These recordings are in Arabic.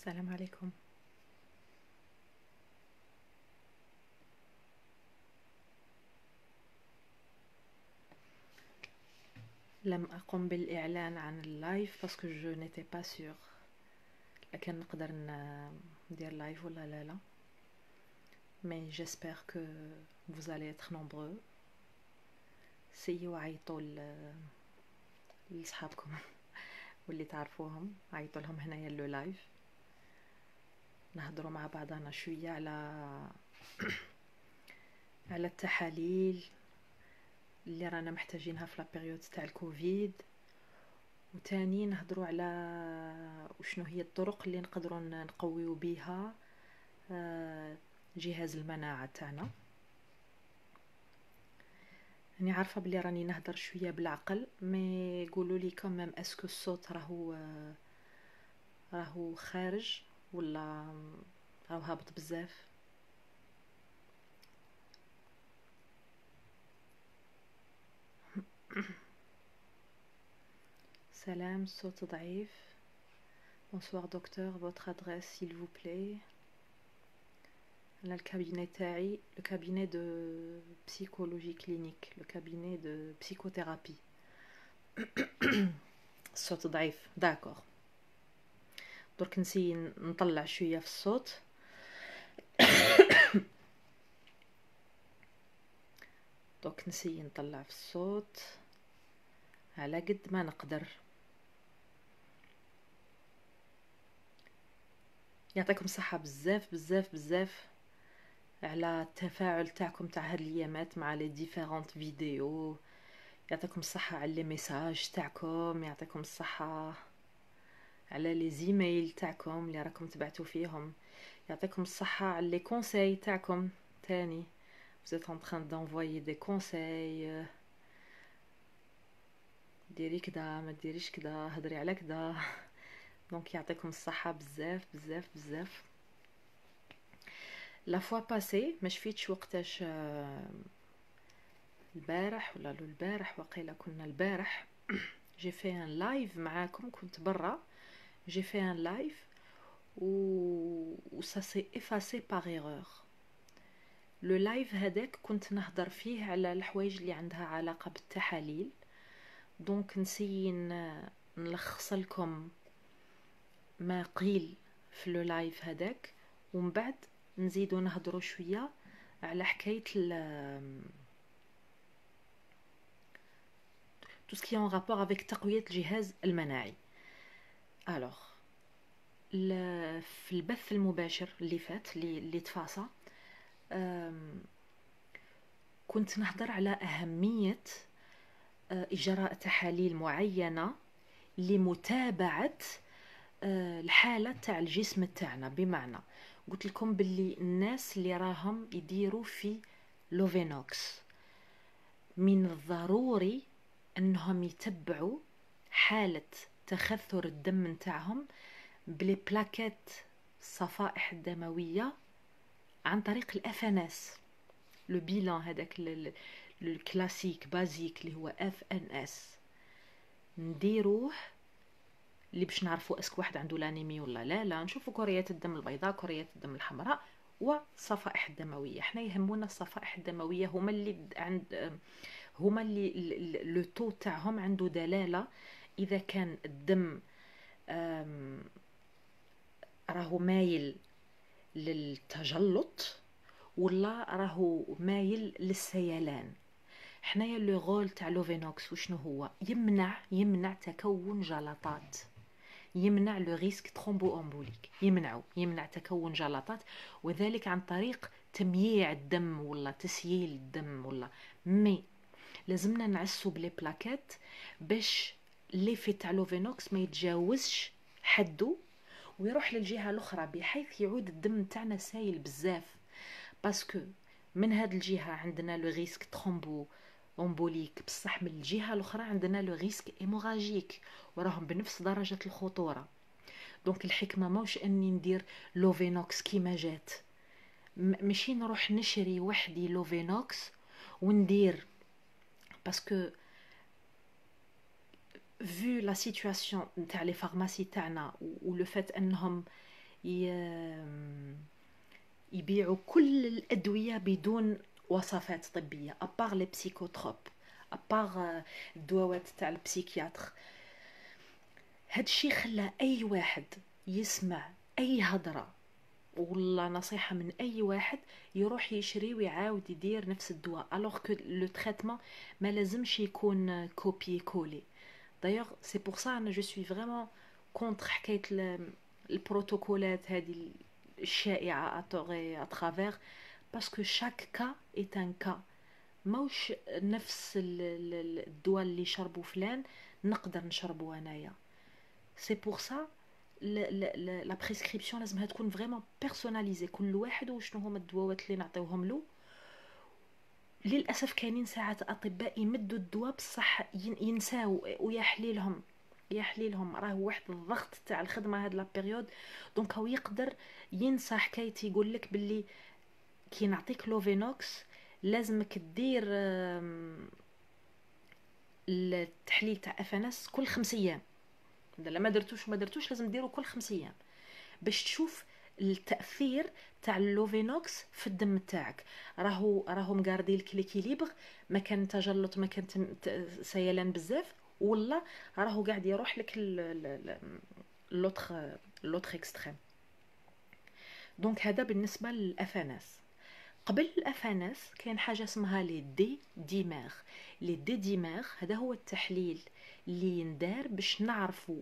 السلام عليكم. لم أقم بالإعلان عن اللايف باسكو جو نيتي با سور لكن نقدر ندير لايف ولا لا. مي جيسبر كو vous allez être nombreux. سيو عيطوا لصحابكم واللي تعرفوهم، عيطوا لهم هنايا لو لايف، نهضروا مع بعضنا شويه على التحاليل اللي رانا محتاجينها في لا بيريود تاع الكوفيد، وتاني نهضروا على وشنو هي الطرق اللي نقدروا نقويو بيها جهاز المناعة تاعنا. راني عارفه بلي راني نهضر شويه بالعقل، مي قولوا لي كمان اسكو الصوت راهو خارج ولا راهو هابط بزاف. سلام، الصوت ضعيف. bonsoir docteur, votre adresse s'il vous plaît. أنا الكابيني تاعي لو كابيني دو بسيكولوجي كلينيك، لو كابيني دو بسيكوثيرابي. الصوت ضعيف، داكوغ. درك نسي نطلع شويه في الصوت. دوك نسي نطلع في الصوت على قد ما نقدر. يعطيكم الصحة بزاف بزاف بزاف على التفاعل تاعكم تاع هاد الايامات مع لي ديفيرونت فيديو. يعطيكم الصحة على لي ميساج تاعكم، يعطيكم الصحة على لي زيميل تاعكم اللي راكم تبعتوا فيهم، يعطيكم الصحة على لي كونساي تاعكم تاني. vous êtes en train d'envoyer des conseils. ديري كدا، ما ديريش كدا، هضري على كدا. دونك يعطيكم الصحة بزاف بزاف بزاف. لا فوا باسي ما شفيتش وقتاش، البارح ولا لو البارح، وقيلا كنا البارح جي في ان لايف معاكم، كنت برا جي في ان لايف و سا سي افاسي باغ ايرور. لو لايف هذاك كنت نهضر فيه على الحوايج اللي عندها علاقة بالتحاليل، دونك نسي نلخص لكم ما قيل في لو لايف هذاك، ومن بعد نزيدو نهضروا شويه على حكايه tout ce qui est en rapport avec تقويه الجهاز المناعي. الوغ في البث المباشر اللي فات اللي تفاصى، كنت نهضر على اهميه اجراء تحاليل معينه لمتابعه الحاله تاع الجسم تاعنا. بمعنى قلت لكم باللي الناس اللي راهم يديروا في لوفينوكس من الضروري انهم يتبعوا حاله تخثر الدم نتاعهم بلي بلاكيت الصفائح الدمويه عن طريق الافنس، لو بيلان هذاك الكلاسيك بازيك اللي هو اف ان اس، نديروه اللي باش نعرفوا اسك واحد عنده لانيمي ولا لا. نشوفوا كريات الدم البيضاء، كريات الدم الحمراء، والصفائح الدمويه. احنا يهمونا الصفائح الدمويه، هما اللي لو تو تاعهم عنده دلاله اذا كان الدم راهو مايل للتجلط ولا راهو مايل للسيلان. حنايا لو غول تاع لوفينوكس وشنو هو؟ يمنع تكون جلطات، يمنع لو ريسك ترومبو امبوليك، يمنع تكون جلطات، وذلك عن طريق تمييع الدم ولا تسييل الدم ولا مي. لازمنا نعسو بلي بلاكيت باش ليفي تاع لوفينوكس ما يتجاوزش حدو ويروح للجهه الاخرى، بحيث يعود الدم تاعنا سايل بزاف. باسكو من هاد الجهه عندنا لو ريسك ترومبو امبوليك، بصح من الجهه الاخرى عندنا لو ريسك ايموراجيك، وراهم بنفس درجه الخطوره. دونك الحكمه ماوش اني ندير لوفينوكس كيما جات، ماشي نروح نشري وحدي لوفينوكس وندير، باسكو vu la situation تاع لي فارماسي تاعنا ولو فات انهم يبيعوا كل الأدوية بدون وصفات طبية أبار لي بسيكوتروب، أبار الدواوات تاع البسيكياتر. هادشي خلى أي واحد يسمع أي هضرة والله نصيحة من أي واحد يروح يشري ويعاود يدير نفس الدواء، alors que le traitement ما لازمش يكون كوبي كولي. d'ailleurs c'est pour ça أنا je suis vraiment contre حكاية البروتوكولات هذه الشائعة à travers parce que chaque cas est un cas. موش نفس الدواء اللي شربوا فلان نقدر نشربه انايا. سي بور سا لا بريسكريبسيون لازمها تكون فريمون بيرسوناليزي، كل واحد وشنو هما الدواوات اللي نعطيوهم له. للاسف كاينين ساعات اطباء يمدوا الدواء بصح ينساو ويحليلهم راه واحد الضغط تاع الخدمه هاد لا بيريود، دونك هو يقدر ينسى حكايتي يقول لك باللي كي نعطيك لوفينوكس لازمك دير التحليل تاع افنس كل 5 ايام. لا ما درتوش لازم ديرو كل 5 ايام باش تشوف التاثير تاع اللوفينوكس في الدم تاعك. راهو مقاردي لك ليكيليبر، ما كان تجلط ما كان سيلان بزاف، والله راهو قاعد يروح لك لوتر اكستريم. دونك هذا بالنسبه للافاناس. قبل الافاناس كاين حاجه اسمها لي دي ديمير. لي دي ديمير هذا هو التحليل اللي يندار باش نعرفوا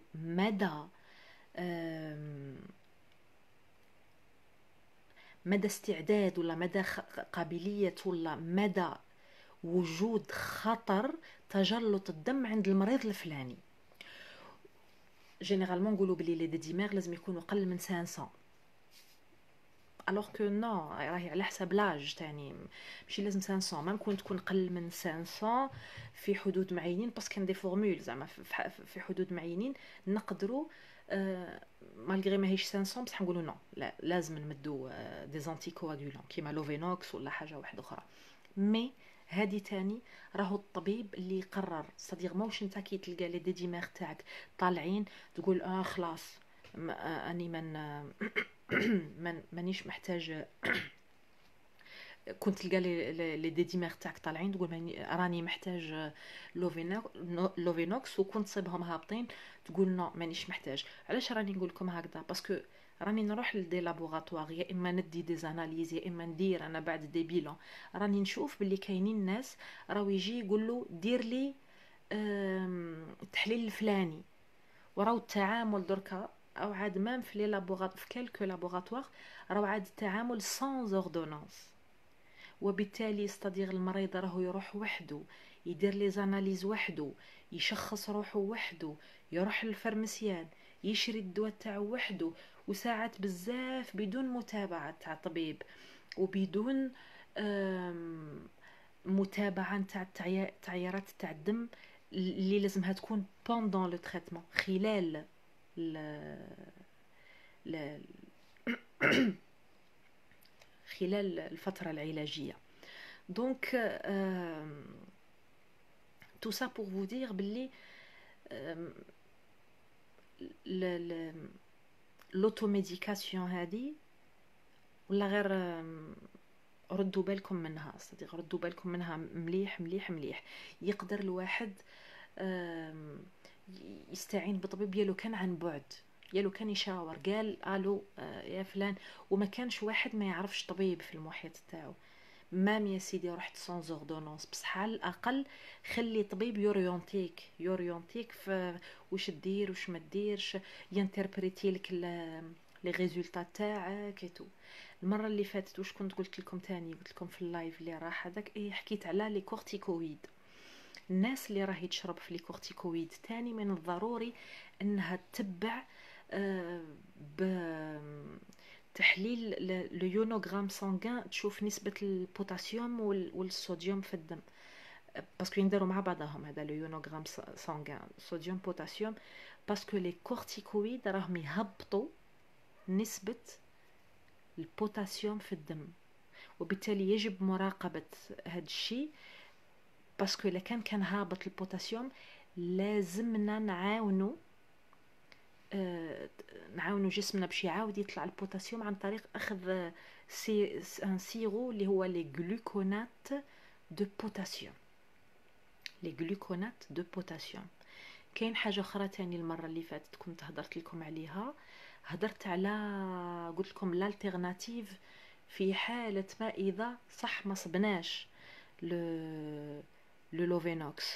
مدى استعداد ولا مدى قابليه ولا مدى وجود خطر تجلط الدم عند المريض الفلاني. جينيرالمون نقولوا بلي لي دي ديمير لازم يكونوا اقل من 500، alors que non راهي على حسب لاج تاني، ماشي لازم 500، ممكن تكون قل من 500 في حدود معينين، بس كان دي فورمول زعما في حدود معينين نقدروا مالغري ماهيش 500 بصح نقولوا نو لا لازم نمدوا دي زانتي كواغولون كيما لوفينوكس ولا حاجه واحده اخرى. مي هادي تاني راهو الطبيب اللي يقرر، صديق موش نتا كي تلقى لي دي ديمير تاعك طالعين تقول خلاص اني مانيش محتاج. كنت تلقى لي ديمير تاعك طالعين تقول راني محتاج لوفينوكس وكنت تصيبهم هابطين تقول نو مانيش محتاج. علاش راني نقول لكم هكذا؟ باسكو راني نروح لدي لابوغاتوار، يا اما ندي دي زاناليز يا اما ندير انا بعد دي بيلون. راني نشوف باللي كاينين ناس راهو يجي يقول له دير لي التحليل الفلاني، وراو التعامل دركا او عاد مام في لي لابوغات في كالكو لابوغاتوار راهو عاد التعامل سان اوردونانس، وبالتالي يستدير المريض راهو يروح وحده يدير لي زاناليز وحده يشخص روحه وحده يروح للفارماسيان يشري الدواء تاعو وحده، وساعات بزاف بدون متابعه تاع طبيب وبدون متابعه تاع التعييرات تاع الدم اللي لازمها تكون بوندون لو تريتمون خلال خلال الفترة العلاجية. دونك tout ça pour vous dire باللي لوتوميديكاسيون هذه ولا غير ردوا بالكم منها، صديق ردوا بالكم منها مليح مليح مليح. يقدر الواحد يستعين بطبيب يالو كان عن بعد، يالو كان يشاور قال الو يا فلان، وما كانش واحد ما يعرفش طبيب في المحيط تاعو. مام يا سيدي رحت سون اوردونونس بصح على الاقل خلي طبيب يوريونتيك في واش دير واش ما ديرش، ينتربريتي لك لي ريزولطا تاعك تو. المره اللي فاتت واش كنت قلت لكم تاني؟ قلت لكم في اللايف اللي راح هذاك حكيت على لي كورتيكويد. الناس اللي راهي تشرب في لي كورتيكويد تاني من الضروري انها تتبع تحليل لو يونوغرام سانغان تشوف نسبة البوتاسيوم والصوديوم في الدم، باسكو ينداروا مع بعضهم هذا لو يونوغرام سانغان صوديوم بوتاسيوم، باسكو لي كورتيكويد راهم يهبطوا نسبة البوتاسيوم في الدم، وبالتالي يجب مراقبة هذا الشيء. باسكو الا كان هابط البوتاسيوم لازمنا نعاونوا نعاونوا جسمنا باش يعاود يطلع البوتاسيوم عن طريق اخذ ان سيرو اللي هو لي غلوكونات دو بوتاسيوم. لي غلوكونات دو بوتاسيوم. كاين حاجه اخرى تاني، المره اللي فاتت كنت هضرت لكم عليها، هضرت على قلت لكم الالتيرناتيف في حاله ما اذا صح ما صبناش لو لوفينوكس.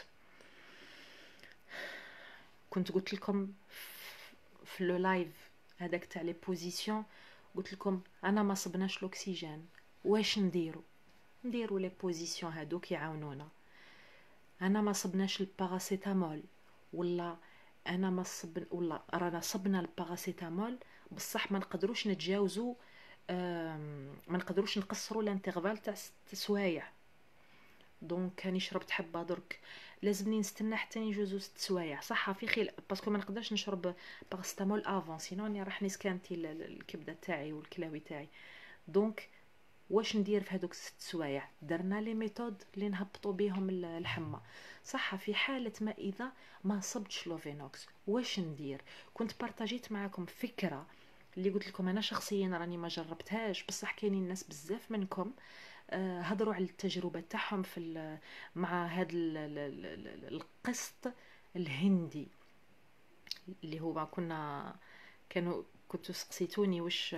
كنت قلت لكم في لو لايف هذاك تاع لي بوزيسيون، قلت لكم انا ما صبناش الاكسجين واش نديرو لي بوزيسيون هذوك يعاونونا. انا ما صبناش الباراسيتامول، ولا انا ما صب ولا رانا صبنا الباراسيتامول بصح ما نقدروش نتجاوزوا، ما نقدروش نقصروا الانترفال تاع 6 سوايع. دونك راني شربت حبه درك، لازمني نستنى حتى يجوزوا 6 سوايع صح في خيل، باسكو ما نقدرش نشرب باراسيتامول افون سينو راني راح نسكانتي الكبده تاعي والكلاوي تاعي. دونك واش ندير في هذوك 6 سوايع؟ درنا لي ميثود اللي نهبطوا بهم الحمى صح. في حاله ما اذا ما صبتش لوفينوكس واش ندير؟ كنت بارطاجيت معكم فكره اللي قلت لكم انا شخصيا راني ما جربتهاش، بصح كاينين الناس بزاف منكم هضروا على التجربه تاعهم في مع هذا القسط الهندي اللي هو كنتوا سقسيتوني واش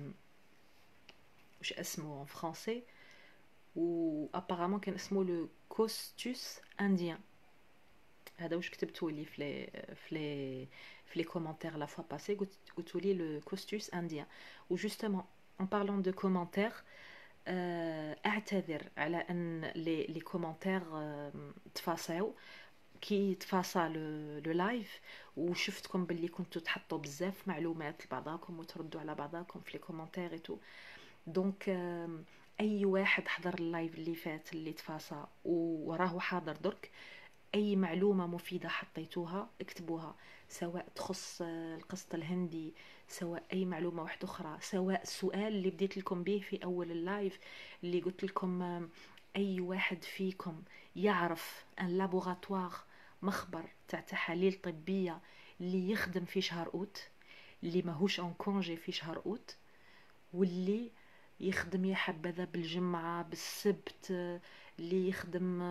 اسمه en français، و apparemment كان اسمه لو كوستوس انديان. هذا واش كتبتوا لي في لي كومونتير لا فوا باسي، قلتوا لي لو كوستوس انديان. و جوستومون en parlant de commentaires اعتذر على ان لي كومونتير تفاصاو كي تفاصا لو لايف، وشفتكم باللي كنتوا تحطوا بزاف معلومات لبعضاكم وتردوا على بعضاكم في لي كومونتير ايتو. دونك اي واحد حضر اللايف اللي فات اللي تفاصا وراه حاضر درك، اي معلومه مفيده حطيتوها اكتبوها، سواء تخص القسط الهندي، سواء اي معلومه واحده اخرى، سواء السؤال اللي بديت لكم به في اول اللايف اللي قلت لكم اي واحد فيكم يعرف ان لابوراتوار مخبر تاع تحاليل طبيه اللي يخدم في شهر اوت، اللي ماهوش اون كونجي في شهر اوت، واللي يخدم يا حبذا بالجمعه بالسبت، اللي يخدم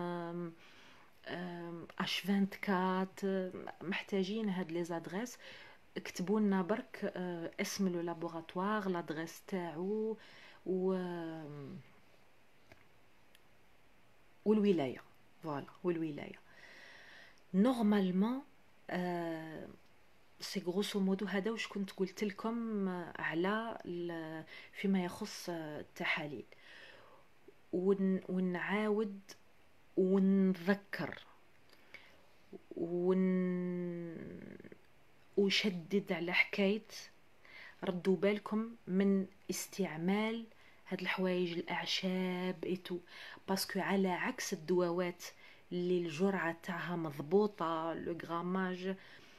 اش 24. محتاجين هاد لي زادريس، اكتبوا لنا برك اسم لو لابوراتوار، لادريس تاعو والولايه. فوالا والولايه نورمالمون سي غروسو مودو. هذا واش كنت قلت لكم على فيما يخص التحاليل. ونعاود ونذكر وشدد على حكاية ردوا بالكم من استعمال هاد الحوايج الأعشاب إيتو، باسكو على عكس الدواوات اللي الجرعة تاعها مضبوطة لو غراماج،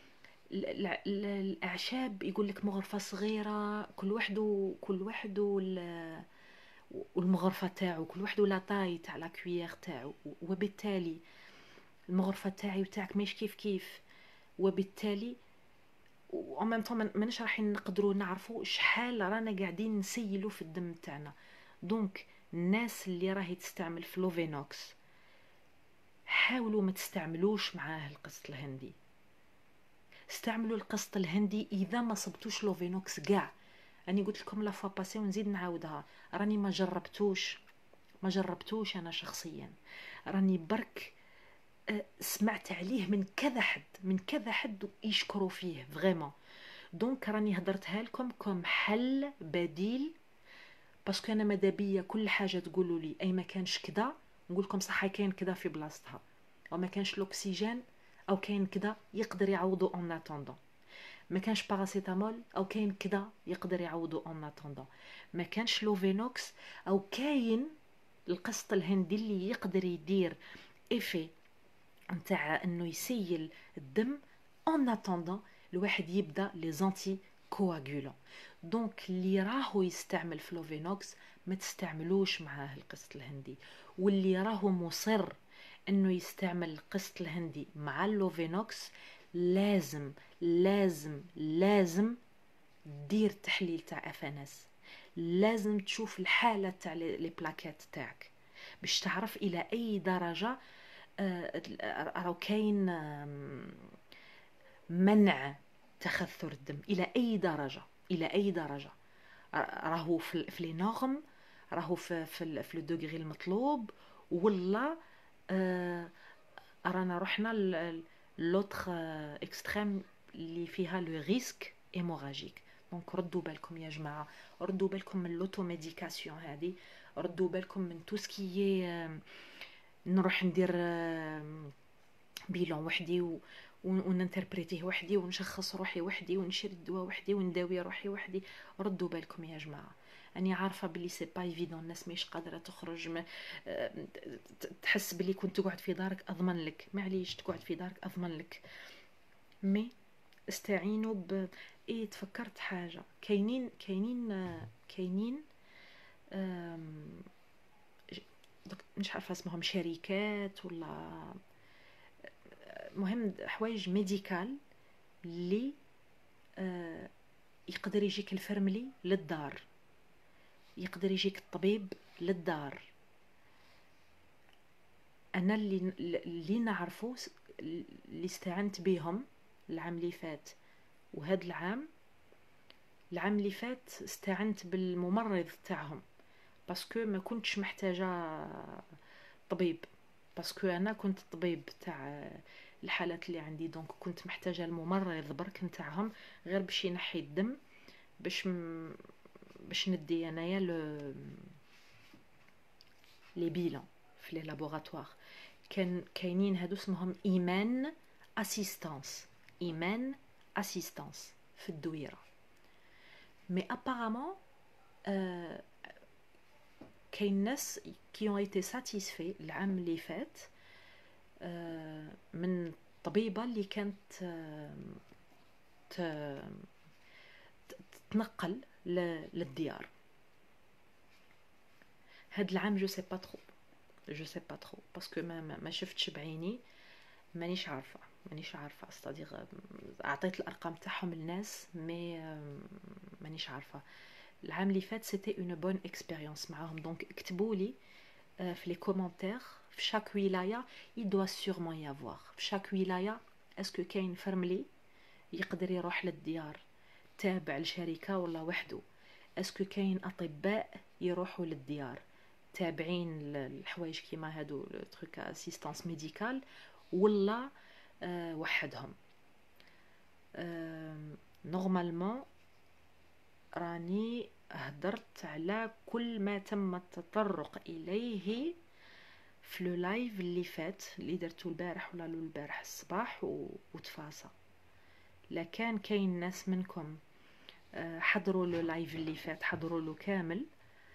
الأعشاب يقول لك مغرفة صغيرة، كل واحد والمغرفة تاعو، كل واحد ولا طاي تاع لا كويير تاعو، وبالتالي المغرفة تاعي وتاعك ماهيش كيف، وبالتالي و ميم طون ماناش رايحين نقدروا نعرفوا شحال رانا قاعدين نسيلوا في الدم تاعنا. دونك الناس اللي راهي تستعمل فلوفينوكس حاولوا ما تستعملوش معاه القسط الهندي. استعملوا القسط الهندي اذا ما صبتوش لوفينوكس كاع. راني قلت لكم لا فوا باسي ونزيد نعاودها، راني ما جربتوش انا شخصيا، راني برك سمعت عليه من كذا حد يشكروا فيه فريمون. دونك راني هدرتها لكم كم حل بديل، باسكو انا مدابيه كل حاجه تقولوا لي اي ما كانش كذا نقول لكم صح كاين كذا في بلاصتها، او ما كانش الاكسجين او كاين كذا يقدر يعوضوا اون اتوندون، ما كانش باراسيتامول او كاين كذا يقدر يعوضوا اون اتوندون، ما كانش لوفينوكس او كاين القسط الهندي اللي يقدر يدير ايفي نتاع انه يسيل الدم اون اتوندون الواحد يبدا لي زانتي كواغولون. دونك اللي راهو يستعمل فلوفينوكس ما تستعملوش معاه القسط الهندي، واللي راهو مصر انه يستعمل القسط الهندي مع اللوفينوكس لازم لازم لازم دير تحليل تاع افنس، لازم تشوف الحاله تاع لي بلاكيت تاعك باش تعرف الى اي درجه راهو كاين منع تخثر الدم، الى اي درجه، الى اي درجه راهو في لي نورم، راهو في الدوغري المطلوب، ولا رانا رحنا لوتر اكستريم اللي فيها لو ريسك هيموراجيك. دونك ردوا بالكم يا جماعه، ردوا بالكم من لوتو ميديكاسيون هذه، ردوا بالكم من تو سكي نروح ندير بيلون وحدي وننتربريتيه وحدي ونشخص روحي وحدي ونشري الدواء وحدي ونداوي روحي وحدي. ردوا بالكم يا جماعه، اني عارفه بلي سي با ايفيدون، الناس ماهيش قادره تخرج تحس بلي كنت تقعد في دارك اضمن لك، معليش تقعد في دارك اضمن لك، مي استعينوا ايه تفكرت حاجه، كاينين مش عارفه اسمهم شركات ولا مهم حوايج ميديكال اللي يقدر يجيك الفرملي للدار، يقدر يجيك الطبيب للدار. انا اللي نعرفه اللي استعنت بهم العام اللي فات وهذا العام اللي فات استعنت بالممرض تاعهم باسكو ما كنتش محتاجه طبيب، باسكو انا كنت طبيب تاع الحالات اللي عندي، دونك كنت محتاجه الممرض برك نتاعهم غير باش ينحي الدم، باش ندي انايا لي بيلون في لي لابوراتوار. كاينين هادو اسمهم ايمان اسيستانس، ايمان اسيستانس في الدويره. مي ابارامون كاين ناس كي ont été satisfaits العام اللي فات من طبيبه اللي كانت تنقل للديار. هاد العام جو سي با ترو، جو سي با ترو باسكو ما شفتش بعيني، مانيش عارفه استادير اعطيت الارقام تاعهم للناس مي مانيش عارفه. العام اللي فات سيتي اون بون اكسبيريونس معاهم، دونك اكتبوا لي في لي كومونتير في شاك ولايه il doit sûrement y avoir في شاك ولايه اسكو كاين فرملي يقدر يروح للديار تابع لشركه ولا وحده، اسكو كاين اطباء يروحوا للديار تابعين الحوايج كيما هادو تروك اسيستانس ميديكال ولا وحدهم. نورمالمون راني هدرت على كل ما تم التطرق اليه في لو لايف اللي فات اللي درتو البارح ولا البارح الصباح وتفاصى. لكان كاين ناس منكم حضروا لو لايف اللي فات، حضروا له كامل،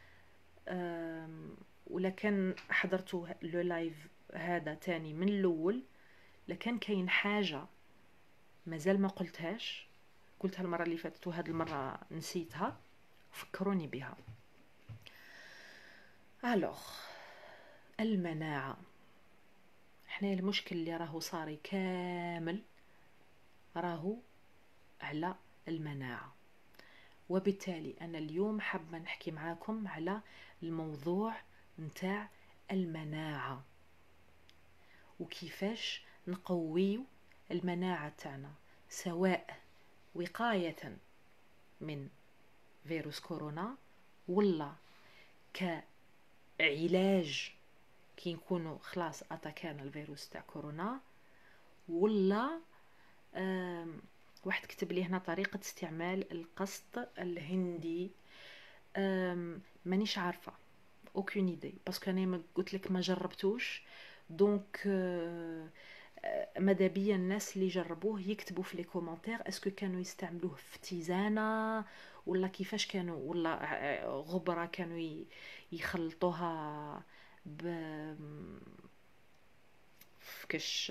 ولكن حضرتوا لو لايف هذا تاني من الاول، لكن كاين حاجه مازال ما قلتها المره اللي فاتت وهاد المره نسيتها، فكروني بها. الوغ المناعه، احنا المشكل اللي راهو صاري كامل راهو على المناعه، وبالتالي انا اليوم حابه نحكي معاكم على الموضوع نتاع المناعه وكيفاش نقويو المناعه تاعنا، سواء وقايه من فيروس كورونا ولا كعلاج كي نكونوا خلاص اتاكانا الفيروس تاع كورونا، ولا واحد كتب لي هنا طريقة استعمال القسط الهندي. مانيش عارفة اوكين ايدي باسكو انا ما قلت لك ما جربتوش، دونك ماذا بيا الناس اللي جربوه يكتبوا في لي كومونتير اسكو كانوا يستعملوه في تيزانه ولا كيفاش كانوا، ولا غبره كانوا يخلطوها ب فكش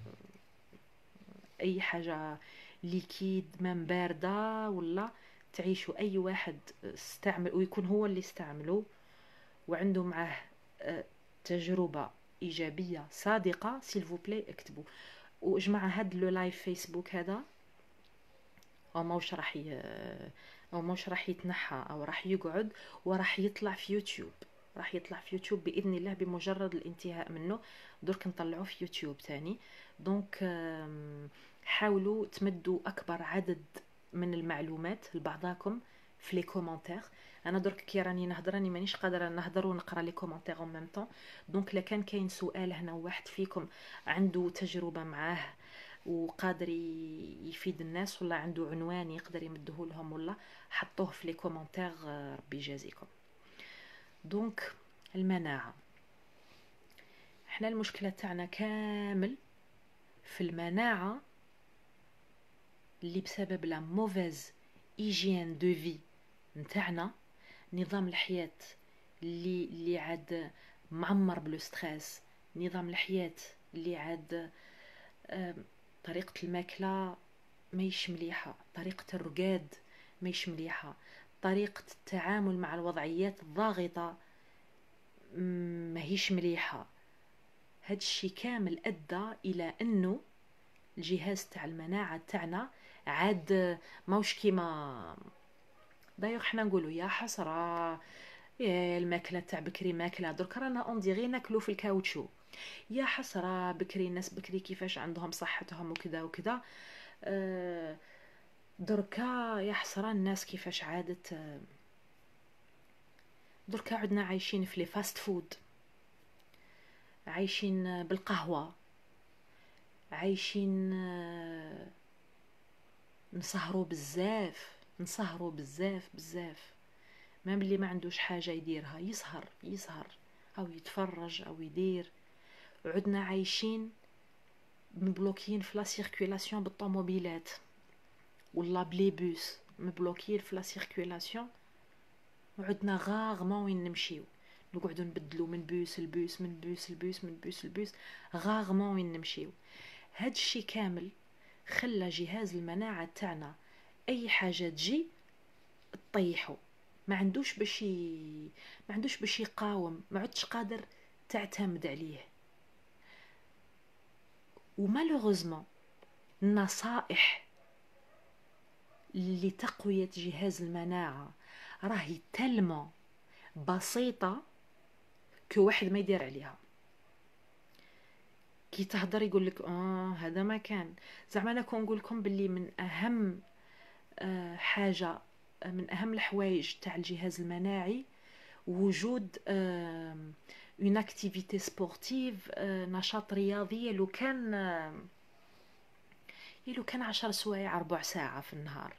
اي حاجه ليكيد مام بارده، ولا تعيشوا اي واحد استعمل ويكون هو اللي استعمله وعنده معاه تجربه ايجابيه صادقه سيل فو بلاي اكتبوا. وجماعه هاد لو لايف فيسبوك هذا او موش راح يتنحى، او راح يقعد وراح يطلع في يوتيوب. راح يطلع في يوتيوب باذن الله بمجرد الانتهاء منه. درك نطلعوه في يوتيوب تاني. دونك حاولوا تمدوا اكبر عدد من المعلومات لبعضاكم في لي كومونتير. انا درك كي راني نهضر راني مانيش قادره نهضر ونقرا لي كومونتير اون ميم طون. دونك لا كان كاين سؤال هنا واحد فيكم عنده تجربه معاه وقادر يفيد الناس، ولا عنده عنوان يقدر يمده لهم، ولا حطوه في لي كومونتير، ربي يجازيكم. دونك المناعه، احنا المشكله تاعنا كامل في المناعه اللي بسبب لا موفيز ايجين دو في نتاعنا، نظام الحياه اللي عاد معمر بلو ستريس، نظام الحياه اللي عاد طريقة الماكلة ماهيش مليحة، طريقة الرقاد ماهيش مليحة، طريقة التعامل مع الوضعيات الضاغطة ماهيش مليحة. هاد الشي كامل أدى إلى أنه الجهاز تاع المناعة تاعنا عاد ماوش كيما دايوغ. حنا نقولوا يا حسرة، يا الماكلة تاع بكري ماكلة، درك رانا انديغي ناكلو في الكاوتشو. يا حسرة بكري الناس بكري كيفاش عندهم صحتهم وكذا وكذا. دركا يا حسرة الناس كيفاش عادت. دركا عدنا عايشين في لي فاست فود، عايشين بالقهوة، عايشين نسهروا بزاف، نسهروا بزاف بزاف. ما بلي ما عندوش حاجة يديرها يسهر أو يتفرج أو يدير. عدنا عايشين مبلوكين في لا سيركولاسيون بالطوموبيلات ولا بلي بوس، مبلوكين في لا سيركولاسيون. وعدنا غاغمون وين نمشيو، نقعدو نبدلو من بوس لبوس، من بوس لبوس، من بوس لبوس، غاغمون وين نمشيو. هاد الشي كامل خلى جهاز المناعة تاعنا اي حاجة تجي تطيحو، ما عندوش باش يقاوم، ما عدش قادر تعتمد عليه. ومالوغوزمون النصائح لتقوية جهاز المناعة راهي تلمو بسيطة كو واحد ما يدير عليها. كي تهضر يقول لك هذا ما كان. زعما انا كون نقول لكم باللي من اهم حاجة، من اهم الحوايج تاع الجهاز المناعي وجود اون اكتيفيتي سبورتيف، نشاط رياضي. لو كان 10 سوايع ربع ساعة في النهار،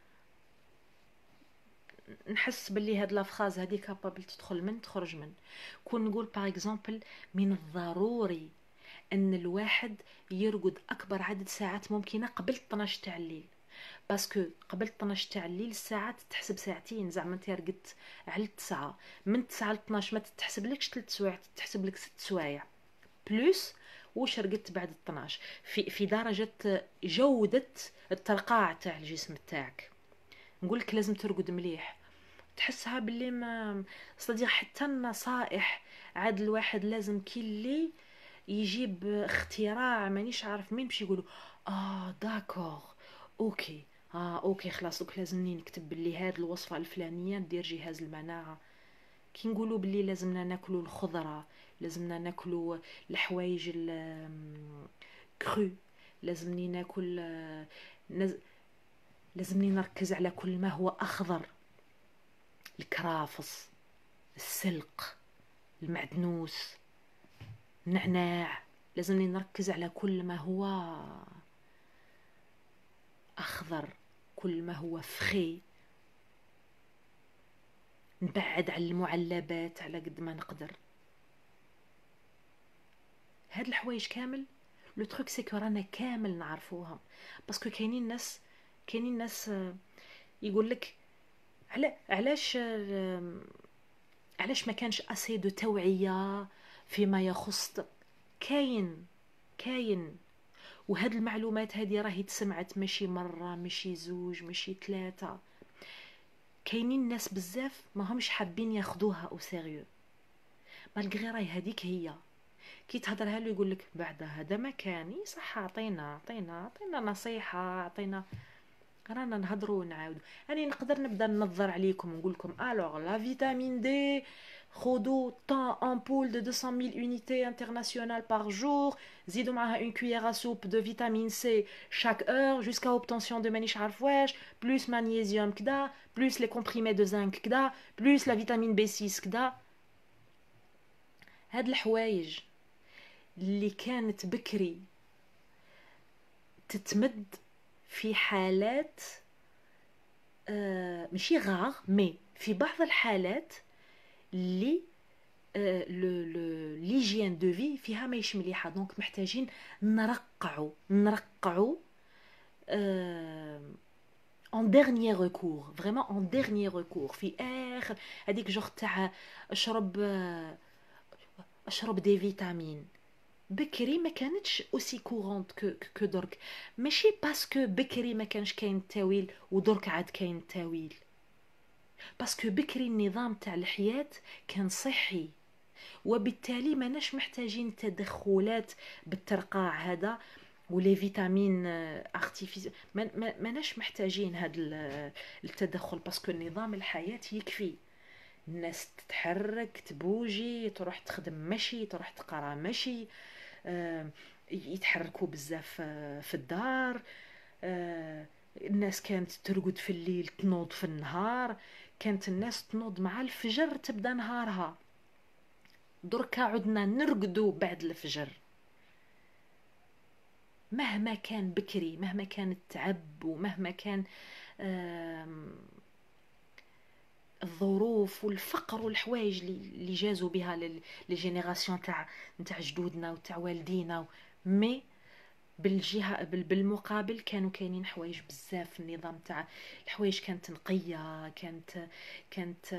نحس باللي هاد لافخاز هادي كابابل تدخل من تخرج من. كون نقول باغ اكزومبل من الضروري ان الواحد يرقد اكبر عدد ساعات ممكنه قبل 12 تاع الليل، باسكو قبل 12 تاع الليل الساعات تحسب ساعتين. زعما انت رقدت على 9، من 9 ل 12 ما تتحسبلكش 3 سوايع، تحسب لك 6 سوايع بلس واش رقدت بعد 12 في درجه جوده الترقاع تاع الجسم تاعك. نقولك لازم ترقد مليح، تحسها باللي ما صديق. حتى النصائح عاد الواحد لازم كي يجيب اختراع مانيش عارف مين باش يقولوا داكوغ اوكي، اوكي خلاص دوك لازمني نكتب باللي هاد الوصفه الفلانيه ندير جهاز المناعه. كي نقولوا باللي لازمنا ناكلوا الخضره، لازمنا ناكلوا الحوايج كرو، لازمني ناكل لازمني نركز على كل ما هو اخضر، الكرافس، السلق، المعدنوس، النعناع. لازمني نركز على كل ما هو أخضر، كل ما هو فخي. نبعد على المعلبات على قد ما نقدر. هاد الحوايج كامل لو تروك سيكو رانا كامل نعرفوهم، باسكو كاينين ناس يقول لك علاش ما كانش اسي دو توعية فيما يخص. كاين وهاد المعلومات هذه راهي تسمعت ماشي مرة ماشي زوج ماشي ثلاثة. كاينين ناس بزاف ما همش حابين ياخدوها او سيريو، مالغري راهي هذيك هي. كي تهضرها له يقول لك بعد هذا مكاني صح، عطينا نصيحه، عطينا، رانا نهضروا ونعاودوا. راني نقدر نبدا ننظر عليكم ونقول لكم الوغ لا فيتامين دي خذوا طون امبول دو 200,000 unité internationale par jour، زيدوا معاها une cuillère à soupe de vitamine C chaque heure jusqu'à obtention de مانيش عارف واش، plus magnésium كدا، plus les comprimés de zinc كدا، plus la vitamine B6 كدا. هاد الحوايج اللي كانت بكري تتمد في حالات ماشي غار، مي في بعض الحالات اللي ليجيان دو في فيها ماهيش مليحه، دونك محتاجين نرقعوا en dernier recours، vraiment en dernier recours، في اخر هذيك جوغ تاع اشرب دي فيتامين. بكري ما كانتش اوسي كورونت كو درك، ماشي باسكو بكري ما كانش كاين التاويل ودرك عاد كاين التاويل، باسكو بكري النظام تاع الحياة كان صحي، وبالتالي ماناش محتاجين تدخلات بالترقاع هذا ولي فيتامين ارتيفيسيال، ماناش محتاجين هذا التدخل، باسكو نظام الحياة يكفي. الناس تتحرك تبوجي، تروح تخدم مشي، تروح تقرا مشي، يتحركوا بزاف في الدار. الناس كانت ترقد في الليل تنوض في النهار، كانت الناس تنوض مع الفجر تبدا نهارها. دركا عدنا نرقدوا بعد الفجر. مهما كان بكري، مهما كان التعب، ومهما كان الظروف والفقر والحوايج اللي جازوا بها لي جينيراسيون تاع جدودنا وتاع والدينا، مي بالجهه بالمقابل كانوا كاينين حوايج بزاف في النظام تاع الحوايج، كانت نقيه، كانت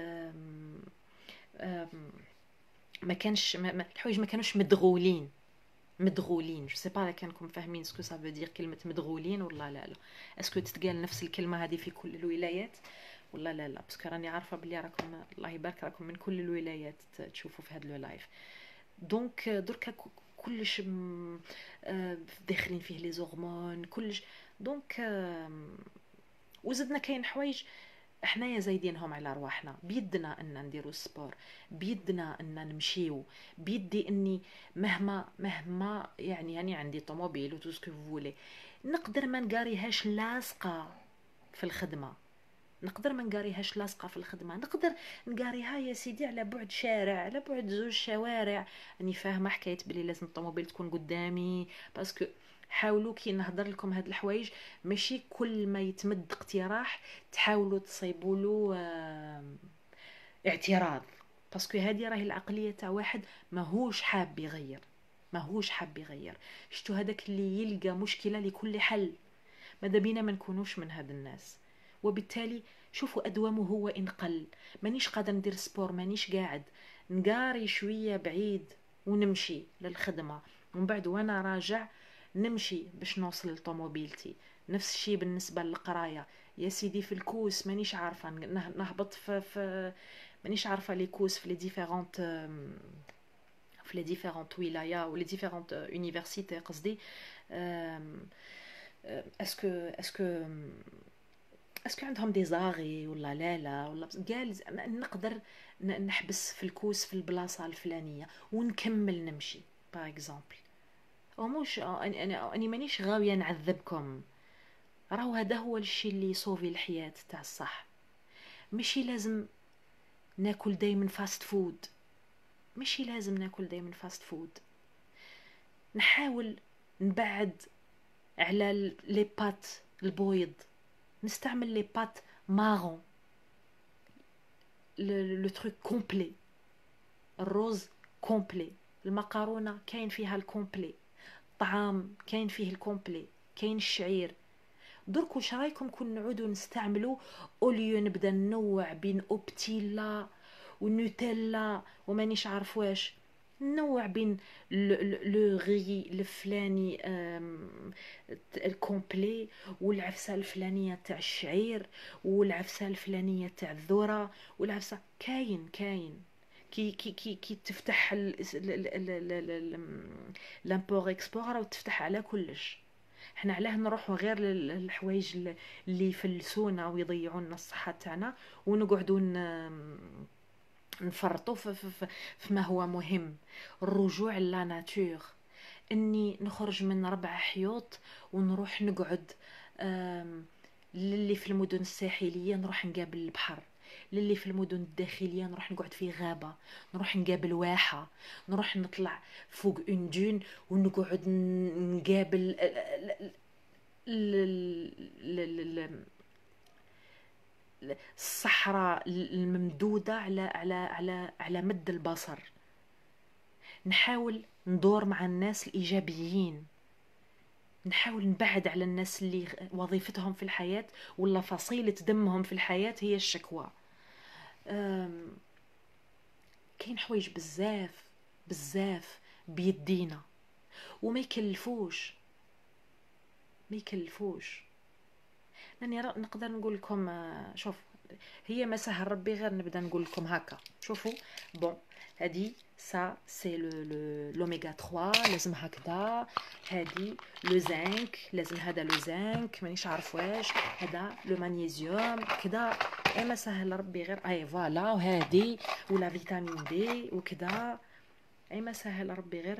ما كانش الحوايج ما كانوش مدغولين. جو سي با كانكم فاهمين سكو سا فو دير كلمه مدغولين ولا لا؟ اسكو تتقال نفس الكلمه هذه في كل الولايات ولا لا؟ باسكو راني عارفه بلي راكم الله يبارك راكم من كل الولايات تشوفوا في هذا لو لايف. دونك دركا كلش داخلين فيه لي زورمون كلش. دونك وزدنا كاين حوايج حنايا زايدينهم على رواحنا، بيدنا ان نديرو سبور، بيدنا ان نمشيو، بيدي اني مهما يعني عندي طوموبيل و تو سكو فولي، نقدر ما نقاريهاش لاصقه في الخدمه، نقدر ما نقاريهاش لاصقه في الخدمه، نقدر نقاريها يا سيدي على بعد شارع، على بعد زوج شوارع. راني فاهمه حكايه بلي لازم الطوموبيل تكون قدامي، باسكو حاولوا كي نهضر لكم هاد الحوايج ماشي كل ما يتمد اقتراح تحاولوا تصيبوا له اعتراض، باسكو هذه راهي العقليه تاع واحد ماهوش حاب يغير، ماهوش حاب يغير. شتو هذاك اللي يلقى مشكله لكل حل، ماذا بينا ما نكونوش من هاد الناس. وبالتالي شوفوا ادومه هو ان قل، مانيش قادر ندير سبور، مانيش قاعد نقاري شويه بعيد ونمشي للخدمه، ومن بعد وانا راجع نمشي باش نوصل لطوموبيلتي. نفس الشيء بالنسبه للقرايه، يا سيدي في الكوس مانيش عارفه نهبط في مانيش عارفه لي كوس في لي ديفيرونت في لي ديفيرونت ولايا و لي ديفيرونت يونيفرسيتي قصدي. اسكو عندهم دي زاغي ولا لا ولا قال نقدر نحبس في الكوس في البلاصه الفلانيه ونكمل نمشي باغ اكزومبل. ومش اني مانيش غاويه نعذبكم، راهو هذا هو الشيء اللي يصوفي الحياه تاع الصح. ماشي لازم ناكل دايما فاست فود، ماشي لازم ناكل دايما فاست فود. نحاول نبعد على لي بات البويض، نستعمل لي بات مارون، لو تروك كومبلي، الرز كومبلي، المقارونه كاين فيها الكومبلي، الطعام كاين فيه الكومبلي، كاين الشعير. درك واش رايكم كون نعودو نستعملو اوليو نبدا ننوع بين اوبتيلا ونوتيلا ومانيش عارف واش، نوع بين لو غي الفلاني الكومبلي، والعفسه الفلانيه تاع الشعير، والعفسه الفلانيه تاع الذره، والعفسه كاين كي تفتح لامبور اكسبور راه تفتح على كلش. حنا علاه نروحوا غير للحوايج اللي يفلسونا ويضيعوا لنا الصحه تاعنا، ونقعدوا نفرطوا في ما هو مهم. الرجوع لا ناتور، اني نخرج من 4 حيوط ونروح نقعد للي في المدن الساحليه نروح نقابل البحر، للي في المدن الداخليه نروح نقعد في غابه، نروح نقابل واحه، نروح نطلع فوق اون دون ونقعد نقابل الصحراء الممدوده على مد البصر. نحاول ندور مع الناس الايجابيين، نحاول نبعد على الناس اللي وظيفتهم في الحياة ولا فصيلة دمهم في الحياة هي الشكوى. كاين حوايج بزاف بزاف بيدينا وما يكلفوش، ما يكلفوش. راني نقدر نقول لكم شوف، هي ما سهل ربي غير نبدا نقول لكم هكا. شوفوا بون، هادي سا سي لوميغا 3 لازم هكذا، هادي لو زنك لازم هذا لو زنك مانيش عارف واش، هذا لو مغنيسيوم كذا. ما سهل ربي غير اي فوالا، وهادي ولا فيتامين دي وكذا. اي ما سهل ربي غير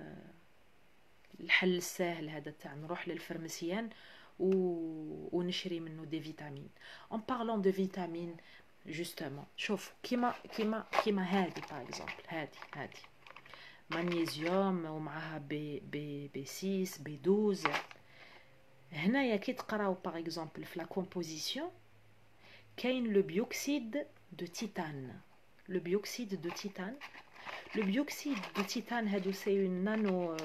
الحل السهل هذا تاع نروح للفرمسيان ونشري منه دي فيتامين. en parlant de vitamines justement، شوف كيما هادي باغ اكزومبل، هادي مغنيسيوم ومعها بي 6 بي 12. هنايا كي تقراو باغ اكزومبل في لا كومبوزيسيون كاين لو بيوكسيد دو تيتان. لو بيوكسيد دو تيتان، لو بيوكسيد دو تيتان هادو سي اون نانو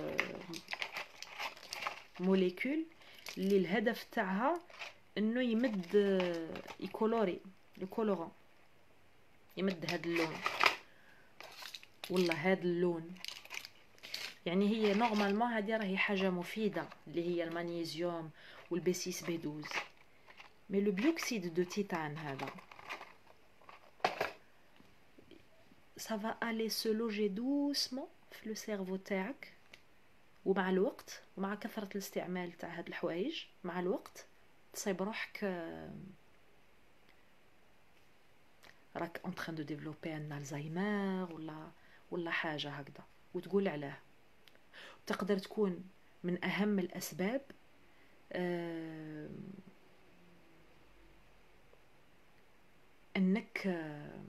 موليكول اللي الهدف تاعها انه يمد يكولوري الكولورون، يمد هذا اللون ولا هذا اللون. يعني هي نورمالمون هذه راهي حاجه مفيده اللي هي المغنيسيوم والبي 6 بي 12. مي لو بيوكسيد دو تيتان هذا ça va aller se loger doucement في لو سيرفو تاعك، ومع الوقت ومع كثرة الاستعمال تاع هاد الحوايج مع الوقت تصيب روحك راك en train de développer un الزهايمر ولا حاجة هكذا، وتقول علاه. تقدر تكون من أهم الأسباب أنك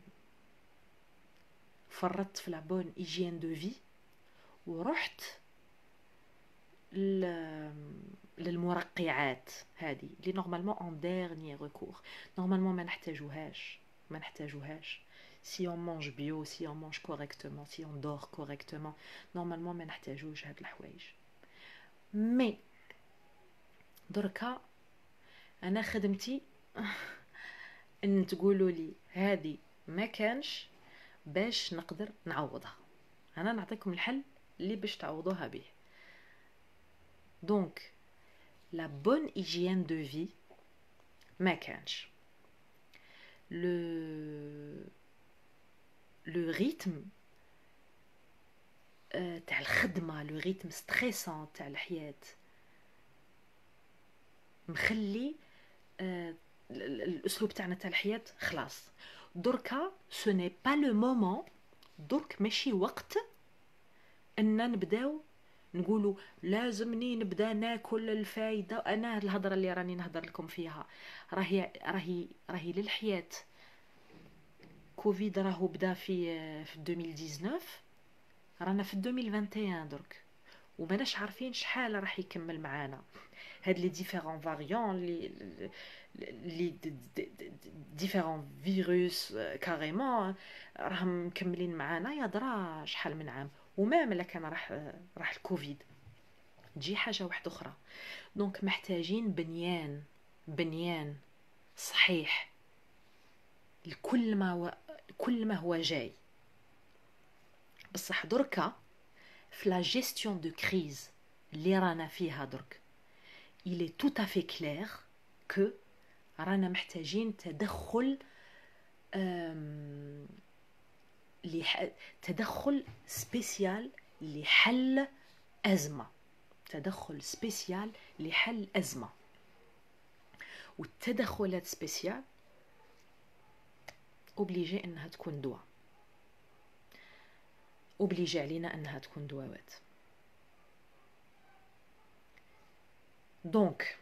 فرطت في لابون هيجين دو في ورحت للمرقعات هذه اللي نورمالمون اون ديرني ريكور. نورمالمون ما نحتاجوهاش si on mange bio, si on mange correctement, si on dort correctement. نورمالمون ما نحتاجوش هاد الحوايج. مي دركا انا خدمتي ان تقولوا لي هذه ما كانش باش نقدر نعوضها، انا نعطيكم الحل اللي باش تعوضوها به. دونك لا بون hygiène de vie ما كانش لو ريتم تاع الخدمه، لو ريتم ستريسون تاع الحياه مخلي الاسلوب تاعنا تاع الحياه خلاص. دركا سو ني با لو مومون، درك ماشي وقت ان نبداو نقولوا لازمني نبدا ناكل الفايده. انا هاد الهضره اللي راني نهضر لكم فيها راهي للحياه. كوفيد راهو بدا في 2019، رانا في 2021 درك، وماناش عارفين شحال راح يكمل معانا. هاد لي ديفيرون فاريون لي ديفيرون فيروس كاريمون راهم مكملين معانا يا درا شحال من عام. وما ملا كان راح الكوفيد تجي حاجه واحده اخرى. دونك محتاجين بنيان صحيح لكل ما هو جاي. بصح دركا في لا جيستيون دو كريز اللي رانا فيها درك il est tout à fait clair que رانا محتاجين تدخل تدخل سبيسيال لحل أزمة، تدخل سبيسيال لحل أزمة. والتدخلات سبيسيال اوبليجي انها تكون دواء، اوبليجي علينا انها تكون دواوات. دونك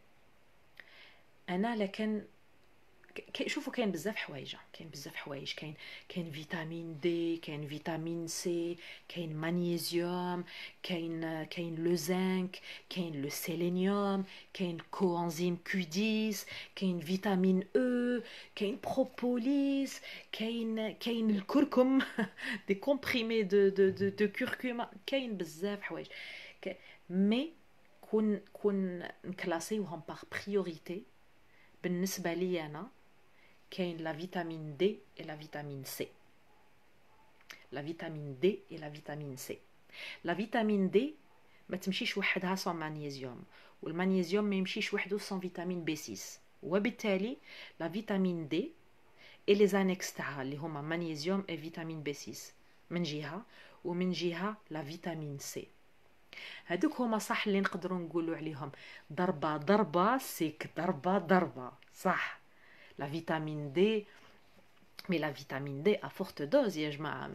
انا لكن شوفوا كاين بزاف حوايج، كاين بزاف حوايج، كاين فيتامين دي، كاين فيتامين سي، كاين مغنيسيوم، كاين لو زنك، كاين لو سيلينيوم، كاين كوانزيم Q10، كاين فيتامين او، كاين بروبوليس، كاين الكركم دي كومبريمي دو كركوما، كاين بزاف حوايج. مي كون نكلاسيوهم باغ بريوريتي. بالنسبه لي انا كاين لا فيتامين دي et la vitamine C. La vitamine D et la vitamine C. La vitamine D ما تمشيش وحدها sans مغنيسيوم، والمغنيسيوم ما يمشيش وحده sans فيتامين بي 6، وبالتالي لا فيتامين دي et les annexes تاعها اللي هما مغنيسيوم et فيتامين بي 6 من جهة، ومن جهة لا فيتامين سي. هادوك هما صح اللي نقدروا نقولوا عليهم ضربة ضربة سيك ضربة ضربة صح. لا فيتامين دي، مي لا فيتامين دي ا فورت دوز يا جماعه،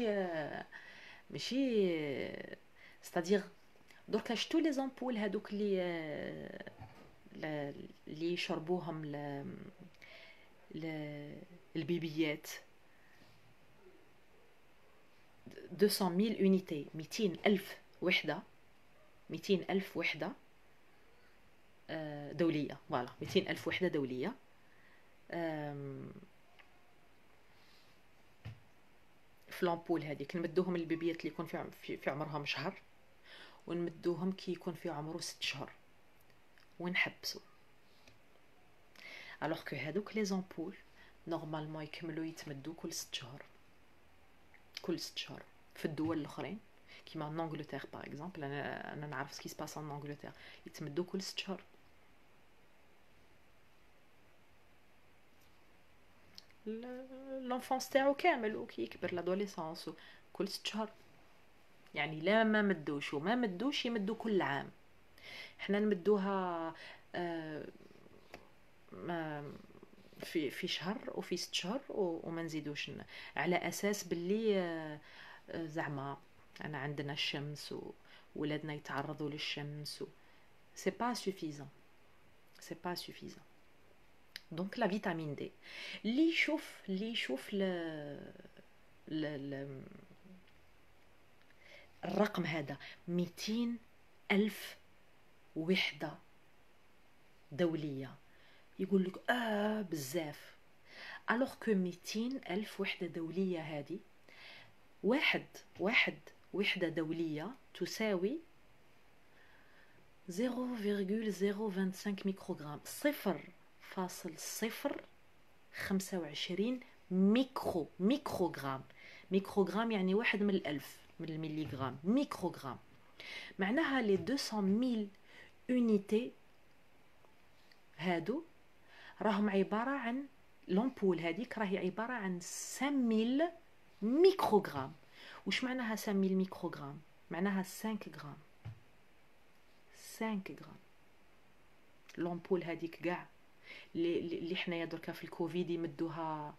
ماشي ستادير. دركا شتو لي زامبول هادوك اللي يشربوهم البيبيات 200,000 اونيتي، 200,000 وحده، 200,000 وحده دوليه، فوالا 200,000 وحده دوليه. في لامبول هذيك نمدوهم البيبيات اللي يكون في عمرهم شهر، ونمدوهم كي يكون في عمره 6 شهور، ونحبسوا. الوغ كو هذوك لي زامبول نورمالمون يكملوا يتمدوا كل 6 شهور، كل 6 شهور. في الدول الاخرين كيما انجلتير باغ اكزومبل، انا نعرف سكي سباس ان انجلتير، يتمدوا كل 6 شهور. لونفونس تاعو كامل وكي يكبر لادوليسونس كل 6 شهور. يعني لا ما مدوش وما مدوش، يمدوا كل عام. احنا نمدوها في شهر وفي 6 شهور وما نزيدوش، على اساس باللي زعما انا عندنا الشمس وولادنا يتعرضوا للشمس سي با سوفيزون، سي با سوفيزون. دونك لا فيتامين دي اللي يشوف الرقم هذا 200,000 وحدة دولية، يقول لك بزاف. الوغ كو 200,000 وحدة دولية هذه، واحد وحدة دولية تساوي 0,025 ميكروغرام، 0,025 ميكروغرام. ميكروغرام يعني واحد من 1000 من المليغرام، ميكروغرام. معناها لي 200,000 اونيتي هادو راهم عبارة عن لامبول، هذيك راهي عبارة عن 5000 ميكروغرام. وش معناها 5000 ميكروغرام؟ معناها 5 غرام، 5 غرام. لامبول هذيك كاع اللي حنايا دركا في الكوفيد يمدوها.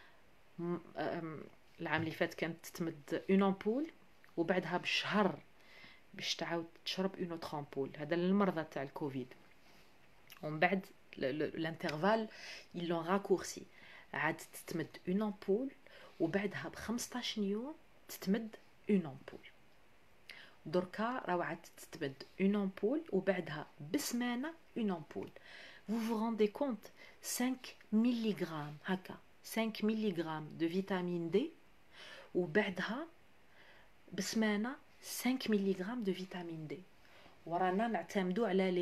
العام اللي فات كانت تمد اون امبول، وبعدها بشهر باش تعاود تشرب اون اوتر امبول، هذا للمرضى تاع الكوفيد. ومن بعد الانترفال يلون راكورسي، عاد تتمد اون امبول، وبعدها ب 15 يوم تتمد اون امبول. دركا راهو عاد تتمد اون امبول، وبعدها بسمانه اون امبول. vous vous rendez compte 5 ملغرام هكا، 5 ملغرام دو فيتامين دي، وبعدها بسمانه 5 ملغرام دو فيتامين دي. ورانا نعتمدوا على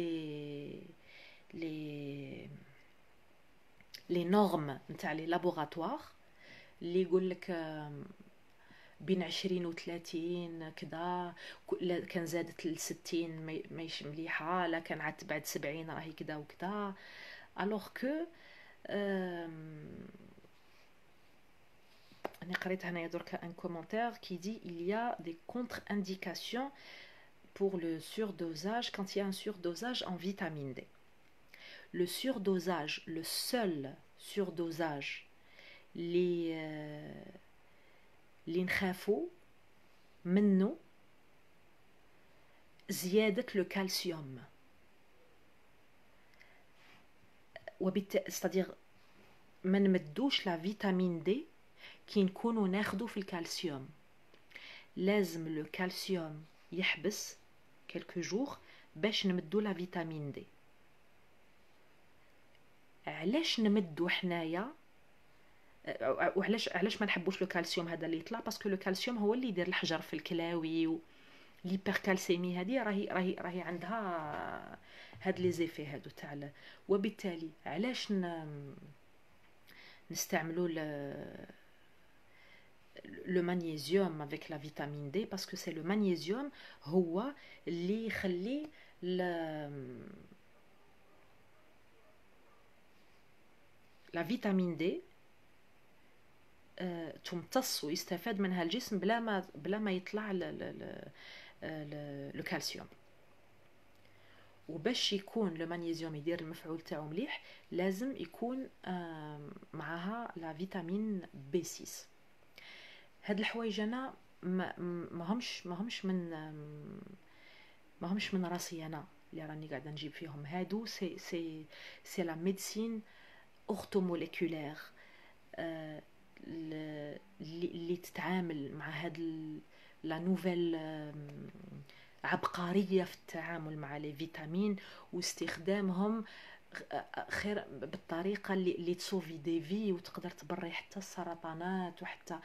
لي نورم نتاع لي لابوراتوار اللي يقول لك بين 20 و 30 كذا، كان زادت ل 60 ماهيش مليحه، لا كان عاد بعد 70 راهي كذا وكذا. الوغ كو انا قريت هنايا دركا ان كومونتير كي دي il y a des contre-indications pour le surdosage quand il y a un surdosage en vitamine D. Le surdosage, le seul surdosage اللي نخافوا منه زيادة الكالسيوم. c'est-à-dire ما نمدوش لا فيتامين دي كي نكونوا ناخدو في الكالسيوم. لازم لو كالسيوم يحبس كلكو جور باش نمدو لا فيتامين دي. علاش نمدو حنايا وعلاش ما نحبوش لو كالسيوم هذا اللي يطلع؟ باسكو لو كالسيوم هو اللي يدير الحجر في الكلاوي، ليبركالسيمي هذه راهي عندها هاد لي زيفي هادو تاع. وبالتالي علاش نستعملوا le magnésium avec la vitamine D parce que c'est le magnésium هو اللي يخلي la vitamine D تمتص ويستفاد منها الجسم بلا ما يطلع الكالسيوم. وباش يكون لو مغنيسيوم يدير المفعول تاعو مليح لازم يكون معها لا فيتامين بي 6. هاد الحوايج انا ماهمش من راسي انا اللي راني قاعده نجيب فيهم. هادو سي لا ميديسين اورتوموليكولير اللي تتعامل مع هاد لا نوفيل عبقريه في التعامل مع لي فيتامين واستخدامهم خير بالطريقه اللي تصوفي دي في وتقدر تبري حتى السرطانات. وحتى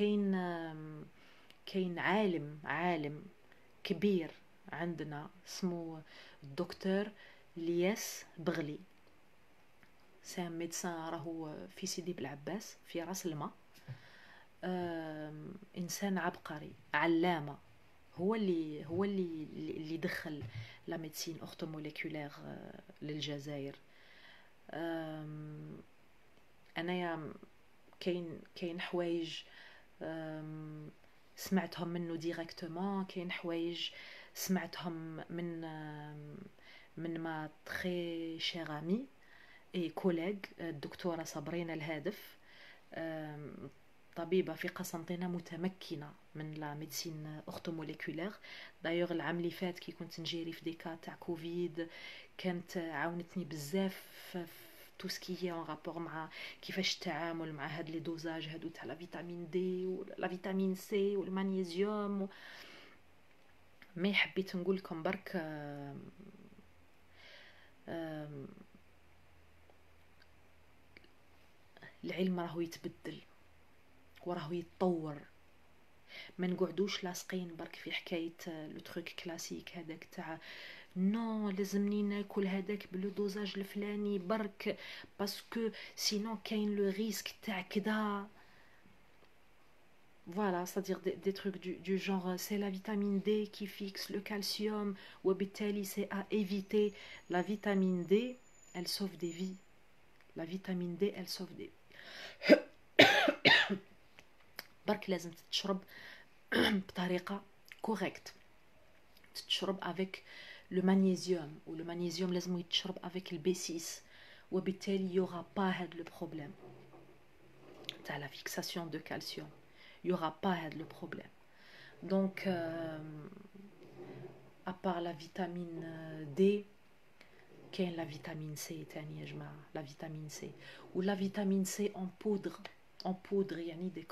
كاين عالم كبير عندنا اسمه الدكتور لياس بغلي، سام ميدسان راهو في سيدي بلعباس في راس الماء. انسان عبقري علامه، هو اللي دخل لا ميديسين اورتوموليكولير للجزائر. انايا كاين حوايج سمعتهم منه ديريكتومون، كاين حوايج سمعتهم من ما تري شير امي اي كوليغ الدكتوره صابرين الهادف، طبيبه في قسنطينه متمكنه من لا ميديسين اورتوموليكولير. دايوغ العام اللي فات كي كنت نجيري في ديكا تاع كوفيد كانت عاونتني بزاف في تو سكي ان رابور مع كيفاش التعامل مع هاد لي دوزاج هادو تاع لا فيتامين دي ولا فيتامين سي والمغنيسيوم. مي حبيت نقول لكم برك العلم راهو يتبدل وراهو يتطور. ما نقعدوش لاصقين برك في حكايه لو تروك كلاسيك هذاك تاع نو لازمني ناكل هذاك بلو دوزاج الفلاني برك باسكو سينو كاين لو ريسك تاع كدا. Voilà, c'est-à-dire des trucs du genre c'est la vitamine D qui fixe le calcium وبالتالي c'est à éviter. La vitamine D elle sauve des vies. La vitamine D elle sauve des برك لازم تتشرب بطريقه كوريكت، تتشرب افيك لو مغنيسيوم ولو مغنيسيوم لازم يتشرب افيك البي 6 وبالتالي يوغا با هاد لو بروبليم تاع لا فيكساسيون دو كالسيوم، يوغا با هاد لو بروبليم. دونك ابار لا فيتامين دي كاين لا فيتامين سي تاني يا جماعه. لا فيتامين سي ولا فيتامين سي اون بودر يعني دي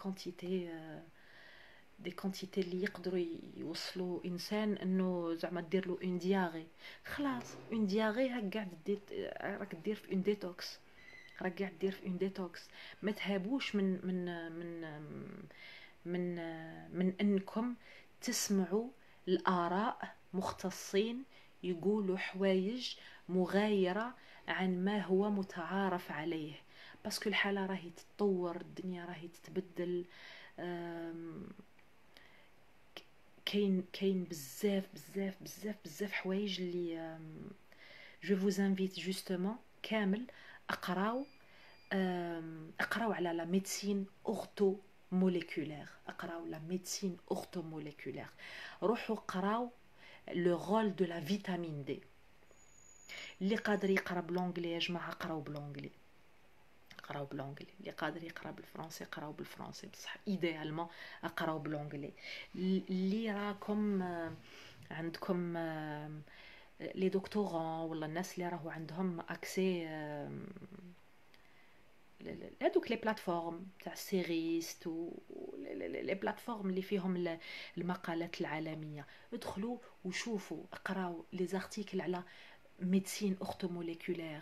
كونتيتي اللي يقدروا يوصلوا انسان انه زعما دير له اون دياغي. خلاص اون دياغي هاك قاعد راك دير في اون ديتوكس، راك قاعد دير في اون ديتوكس. ما تهابوش من انكم تسمعوا الاراء مختصين يقولوا حوايج مغايره عن ما هو متعارف عليه، باسكو الحاله راهي تتطور، الدنيا راهي تتبدل. كاين بزاف حوايج اللي جو فوز انفيت جوستومون كامل اقراو على لا ميديسين اورتو موليكولير، اقراو لا ميديسين اورتوموليكولير، روحوا قراو لو رول دو لا فيتامين دي. اللي قادر يقرا بلونجلي يا جماعه قراو بلونجلي، قراو بلونجلي. اللي قادر يقرا بالفرنسي قراو بالفرنسي، بصح ايديالمون اقراو بلونجلي. اللي راكم عندكم لي دكتورون ولا الناس اللي راهو عندهم اكسي هذوك لي بلاتفورم تاع سيريست و لي بلاتفورم اللي فيهم المقالات العالميه، ادخلوا وشوفوا، اقراو لي زارتيكل على ميديسين اورتوموليكولير،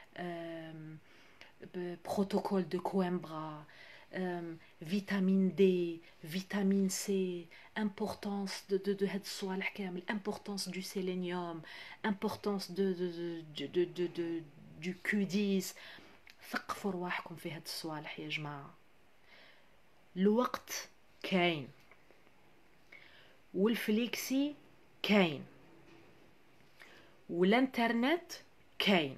بروتوكول دو كويمبرا، فيتامين دي، فيتامين سي، امبورطونس دو هاد الصوالح كامل، امبورطونس دو سيلينيوم، امبورطونس دو كوديس. ثقفوا رواحكم في هاد الصوالح يا جماعه. الوقت كاين والفليكسي كاين والانترنت كاين.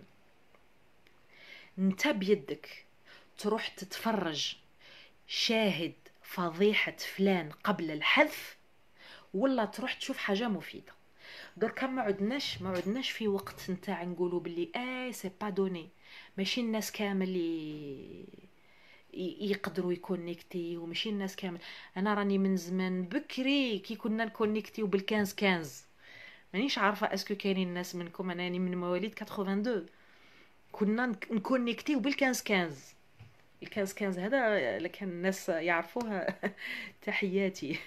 انت بيدك تروح تتفرج شاهد فضيحة فلان قبل الحذف، ولا تروح تشوف حاجة مفيدة. دركا ما عدناش في وقت نتاع نقولوا باللي سي با دوني، ماشي الناس كامل يقدروا يكونيكتي، وماشي الناس كامل. انا راني من زمان بكري كي كنا نكونيكتيو بالكانز كانز، مانيش عارفه اسكو كاينين الناس منكم، انا راني من مواليد 82 كنا نكونيكتيو بالكانز كانز. الكانز كانز هذا لكان الناس يعرفوها تحياتي.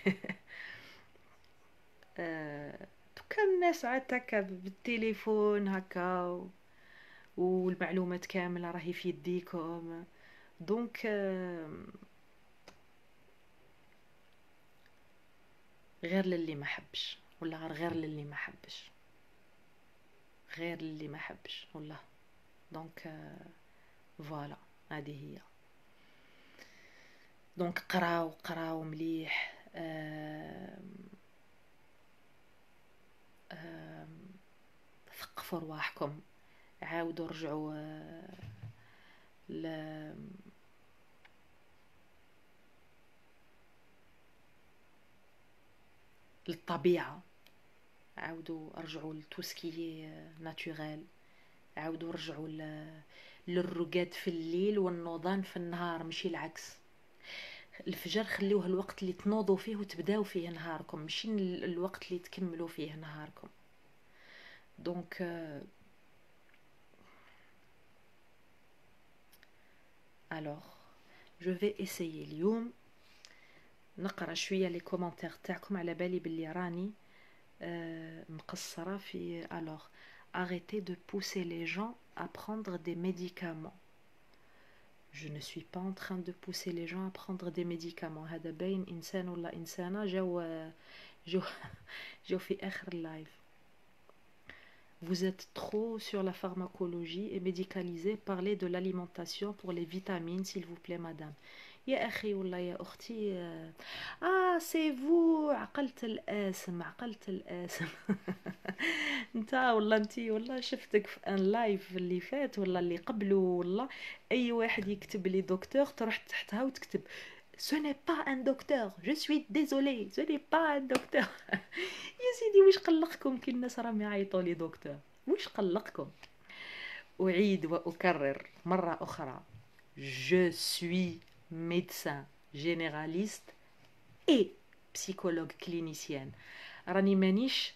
كان الناس عاد هكا بالتليفون هكا والمعلومات كامله راهي في يديكم. دونك غير للي ما حبش، ولا غير للي ما حبش، غير للي ما حبش والله. دونك فوالا هذه هي. دونك قراو مليح. ثقفوا رواحكم، عاودوا رجعوا للطبيعة، عاودوا رجعوا لتوسكي ناتوريل، عاودوا رجعوا للرقاد في الليل والنوضان في النهار، ماشي العكس. الفجر خليوه الوقت اللي تنوضوا فيه وتبداو فيه نهاركم، ماشي الوقت اللي تكملوا فيه نهاركم. دونك alors je vais essayer اليوم نقرا شويه لي كومونتير تاعكم، على بالي باللي راني مقصره في alors arrêtez de pousser les gens à prendre des médicaments. Je ne suis pas en train de pousser les gens à prendre des médicaments. هذا باين انسان ولا انسانه جو في اخر اللايف. Vous êtes trop sur la pharmacologie et médicalisé. Parlez de l'alimentation pour les vitamines, s'il vous plaît, madame. يا أخي والله يا أختي. سي فو، عقلت الاسم. انت والله انتي والله شفتك في ان لايف اللي فات ولا اللي قبله، والله اي واحد يكتب لي دكتور تروح تحتها وتكتب ce n'est pas un docteur, je suis désolée, ce n'est pas un docteur. يا سيدي واش قلقكم كي الناس راهم يعيطوا لي دكتور؟ واش قلقكم؟ أعيد وأكرر مرة أخرى، je suis médecin généraliste et psychologue clinicienne. راني مانيش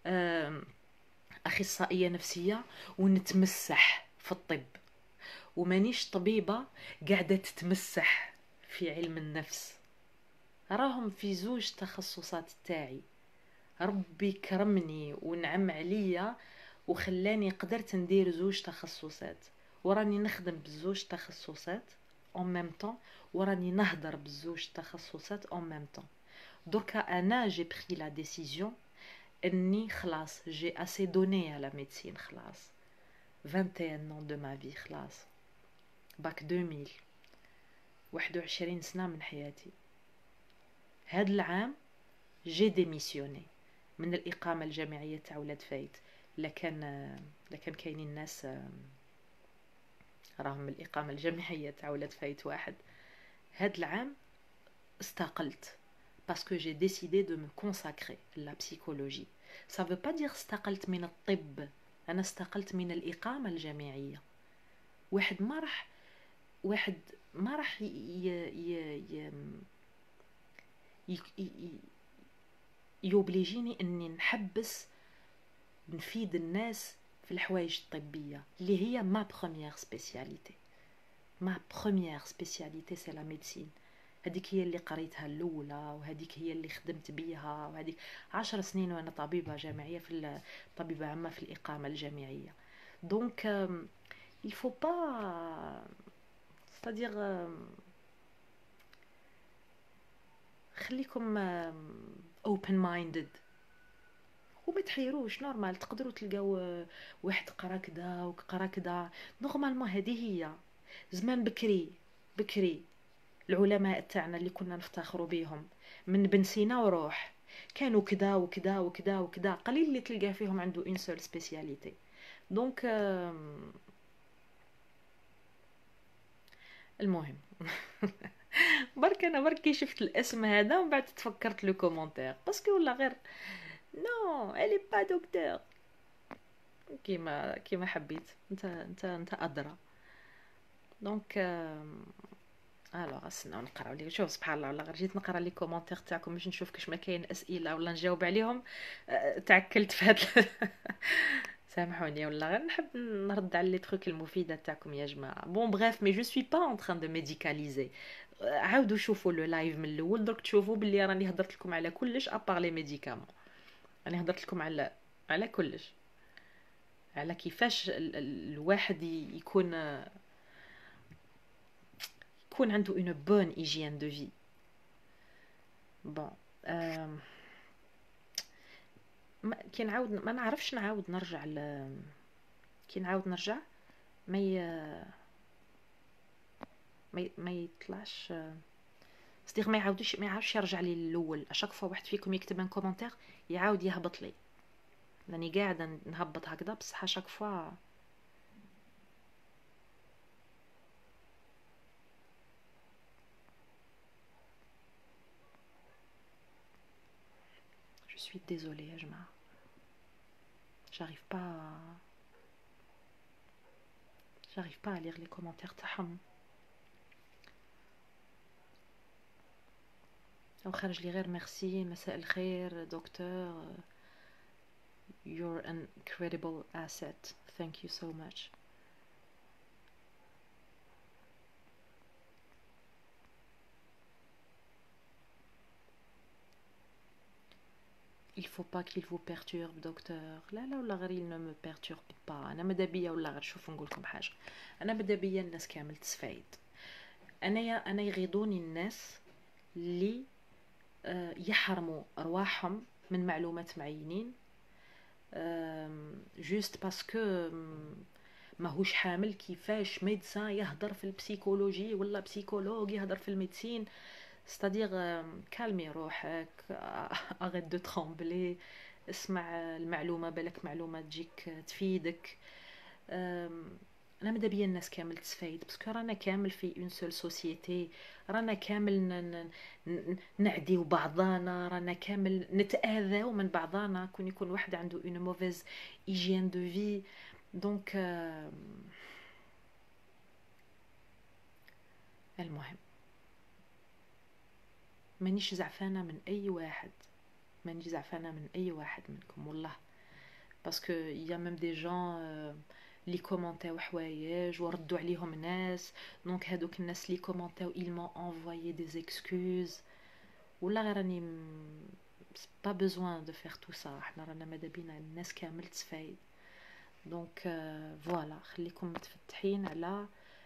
أخصائية نفسية ونتمسح في الطب، ومانيش طبيبة قاعدة تتمسح في علم النفس. راهم في زوج تخصصات تاعي، ربي كرمني ونعم عليا وخلاني قدرت ندير زوج تخصصات، وراني نخدم بزوج تخصصات en même temps، وراني نهضر بزوج تخصصات en même temps. دركا انا j'ai pris la décision اني خلاص j'ai assez donné à la médecine. خلاص 21 ans de ma vie، خلاص باك 2000، 21 سنة من حياتي. هاد العام j'ai démissionné من الإقامة الجامعية تاع ولاد فايت. لكن كاينين ناس راهم الإقامة الجامعية تاع ولاد فايت واحد. هاد العام استقلت parce que j'ai décidé de me consacrer à la psychologie. Ça veut pas dire استقلت من الطب. أنا استقلت من الإقامة الجامعية. واحد ما راح واحد ما راح يوبليجيني اني نحبس نفيد الناس في الحوايج الطبية اللي هي ما بروميير سبيسياليتي. ما بروميير سبيسياليتي سي لا ميديسين. هذيك هي اللي قريتها الاولى، وهذيك هي اللي خدمت بيها، وهذيك 10 سنين وانا طبيبة جامعية في طبيبة عامة في الإقامة الجامعية. دونك il faut pas c'est-à-dire خليكم open minded وما تحيروش. نورمال تقدروا تلقاو واحد قرا كدا وقرا كدا، نورمالمون هذه هي. زمان بكري بكري العلماء تاعنا اللي كنا نفتخروا بيهم من بن سينا وروح كانوا كدا وكدا وكدا وكدا، قليل اللي تلقى فيهم عنده اون سول سبيسياليتي. دونك المهم برك انا برك كي شفت الاسم هذا ومن بعد تفكرت لو كومونتير باسكو ولا غير نو الي با دكتور. كيما حبيت، انت ادرى. دونك الوغ استناو نقراو لي. شوف سبحان الله، ولا غير جيت نقرا لي كومونتير تاعكم باش نشوف كاش ما كاين اسئله ولا نجاوب عليهم. تعكلت في هاد سامحوني، ولا غير نحب نرد على لي تروك المفيده تاعكم يا جماعه. بون بريف، مي جو سوي با اون تران دو ميديكاليزي. عاودوا شوفوا لو لايف من الاول درك تشوفوا باللي راني هضرت لكم على كلش ابار لي ميديكامون. راني هضرت لكم على كلش، على كيفاش الواحد يكون عنده une bonne hygiène de vie. bon كي نعاود ما نعرفش نعاود نرجع كي نعاود نرجع ما يطلعش صديق، ما يعاودش يرجع لي الاول. اشاك فوا واحد فيكم يكتب ان كومونتير يعاود يهبط لي، لاني قاعده نهبط هكذا بصح اشاك فوا Je suis désolée, Ajma. J'arrive pas à lire les commentaires تاعهم. أو خرج لي غير ميرسي، مساء الخير دكتور. You're an incredible asset. Thank you so much. Il faut pas qu'il vous perturbe docteur. لا ولا غير il ne me perturbe pas. انا ماذا بيا ولا غير شوفوا نقول لكم حاجه. انا ماذا بيا الناس كامل تستفيد. انا يغيضوني الناس اللي يحرموا ارواحهم من معلومات معينين جوست باسكو ماهوش حامل كيفاش ميدسان يهضر في البسيكولوجي ولا بسيكولوج يهضر في الميديسين. ستادير كالمي روحك، اغيت دو ترامبلي، اسمع المعلومه بالك معلومه تجيك تفيدك. انا ماذا بيا الناس كامل تستفيد باسكو رانا كامل في اون سول سوسيتي، رانا كامل نعديو بعضانا، رانا كامل نتاذاو من بعضانا كون يكون واحد عنده اون موفيز هيجين دو في. دونك المهم مانيش زعفانه من اي واحد، مانيش زعفانه من اي واحد منكم والله، باسكو يا ميم دي جون لي كومونتاو حوايج وردوا عليهم ناس. دونك هادوك الناس لي كومونتاو ils m'ont envoyé des excuses ولا غير راني با besoin de faire tout ça. احنا رانا ماذا بينا الناس كامل تستفايد. دونك فوالا خليكم متفتحين على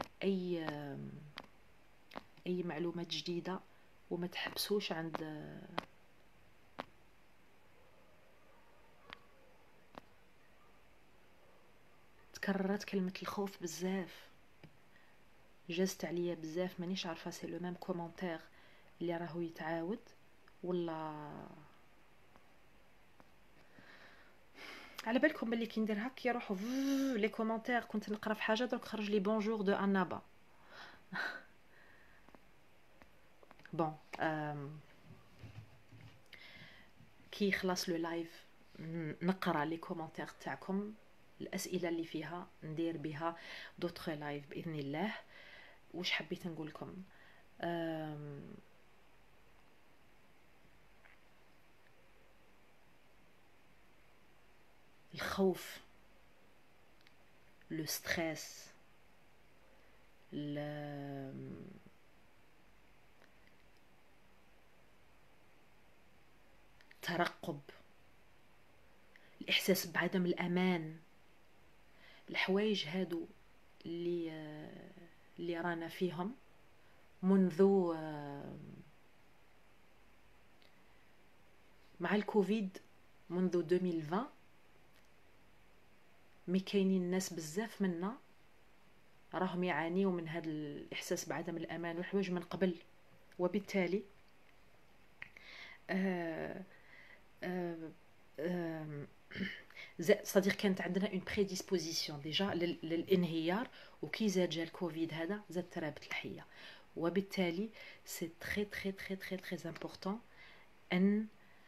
اي معلومات جديده وما تحبسوش عند تكررت كلمه الخوف بزاف، جازت عليا بزاف، مانيش عارفه سي لو ميم كومونتير اللي راهو يتعاود ولا على بالكم باللي كي ندير هكا يروحوا لي كومونتير. كنت نقرا في حاجه درك خرج لي بونجور دو انابا. بون كي يخلص لو لايف نقرا لي كومونتير تاعكم، الاسئله اللي فيها ندير بها دوطخ لايف باذن الله. واش حبيت نقول لكم؟ الخوف، لو ستريس، الترقب، الاحساس بعدم الامان، الحوايج هادو اللي رانا فيهم منذ مع الكوفيد، منذ 2020. مي كاينين ناس بزاف منا راهم يعانيوا من هذا الاحساس بعدم الامان والحوايج من قبل. وبالتالي صديق كانت عندنا اون بريديسبوزيسيون ديجا للانهيار، وكي زاد جا الكوفيد هذا زاد ترابط الحيه. وبالتالي سي تري تري تري تري تري امبورطون ان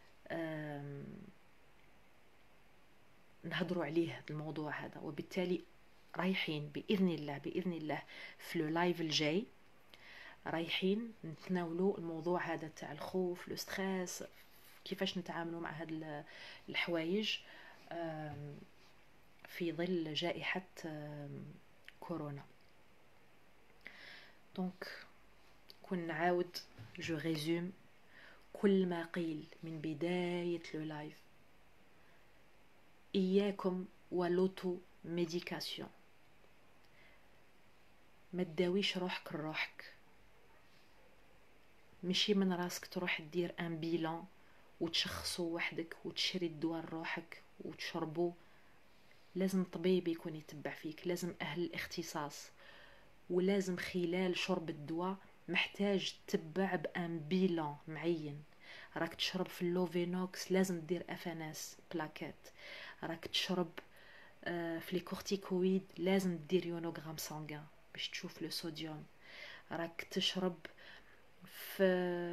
نهضروا عليه الموضوع هذا. وبالتالي رايحين باذن الله باذن الله في لو لايف الجاي رايحين نتناولوا الموضوع هذا تاع الخوف، لو ستريس، كيفاش نتعاملوا مع هاد الحوايج في ظل جائحة كورونا. دونك كون نعاود جو ريزوم كل ما قيل من بداية لو لايف: إياكم ولوتو ميديكاسيون. ما تداويش روحك لروحك، ماشي من راسك تروح دير ان بيلان وتشخصو وحدك وتشري الدواء لروحك وتشربو. لازم طبيب يكون يتبع فيك، لازم أهل الاختصاص، ولازم خلال شرب الدواء محتاج تتبع بان بيلان معين. راك تشرب في اللوفينوكس لازم دير افاناس بلاكات، راك تشرب في لي كورتيكويد لازم دير يونوغرام سانغان باش تشوف لو صوديوم، راك تشرب في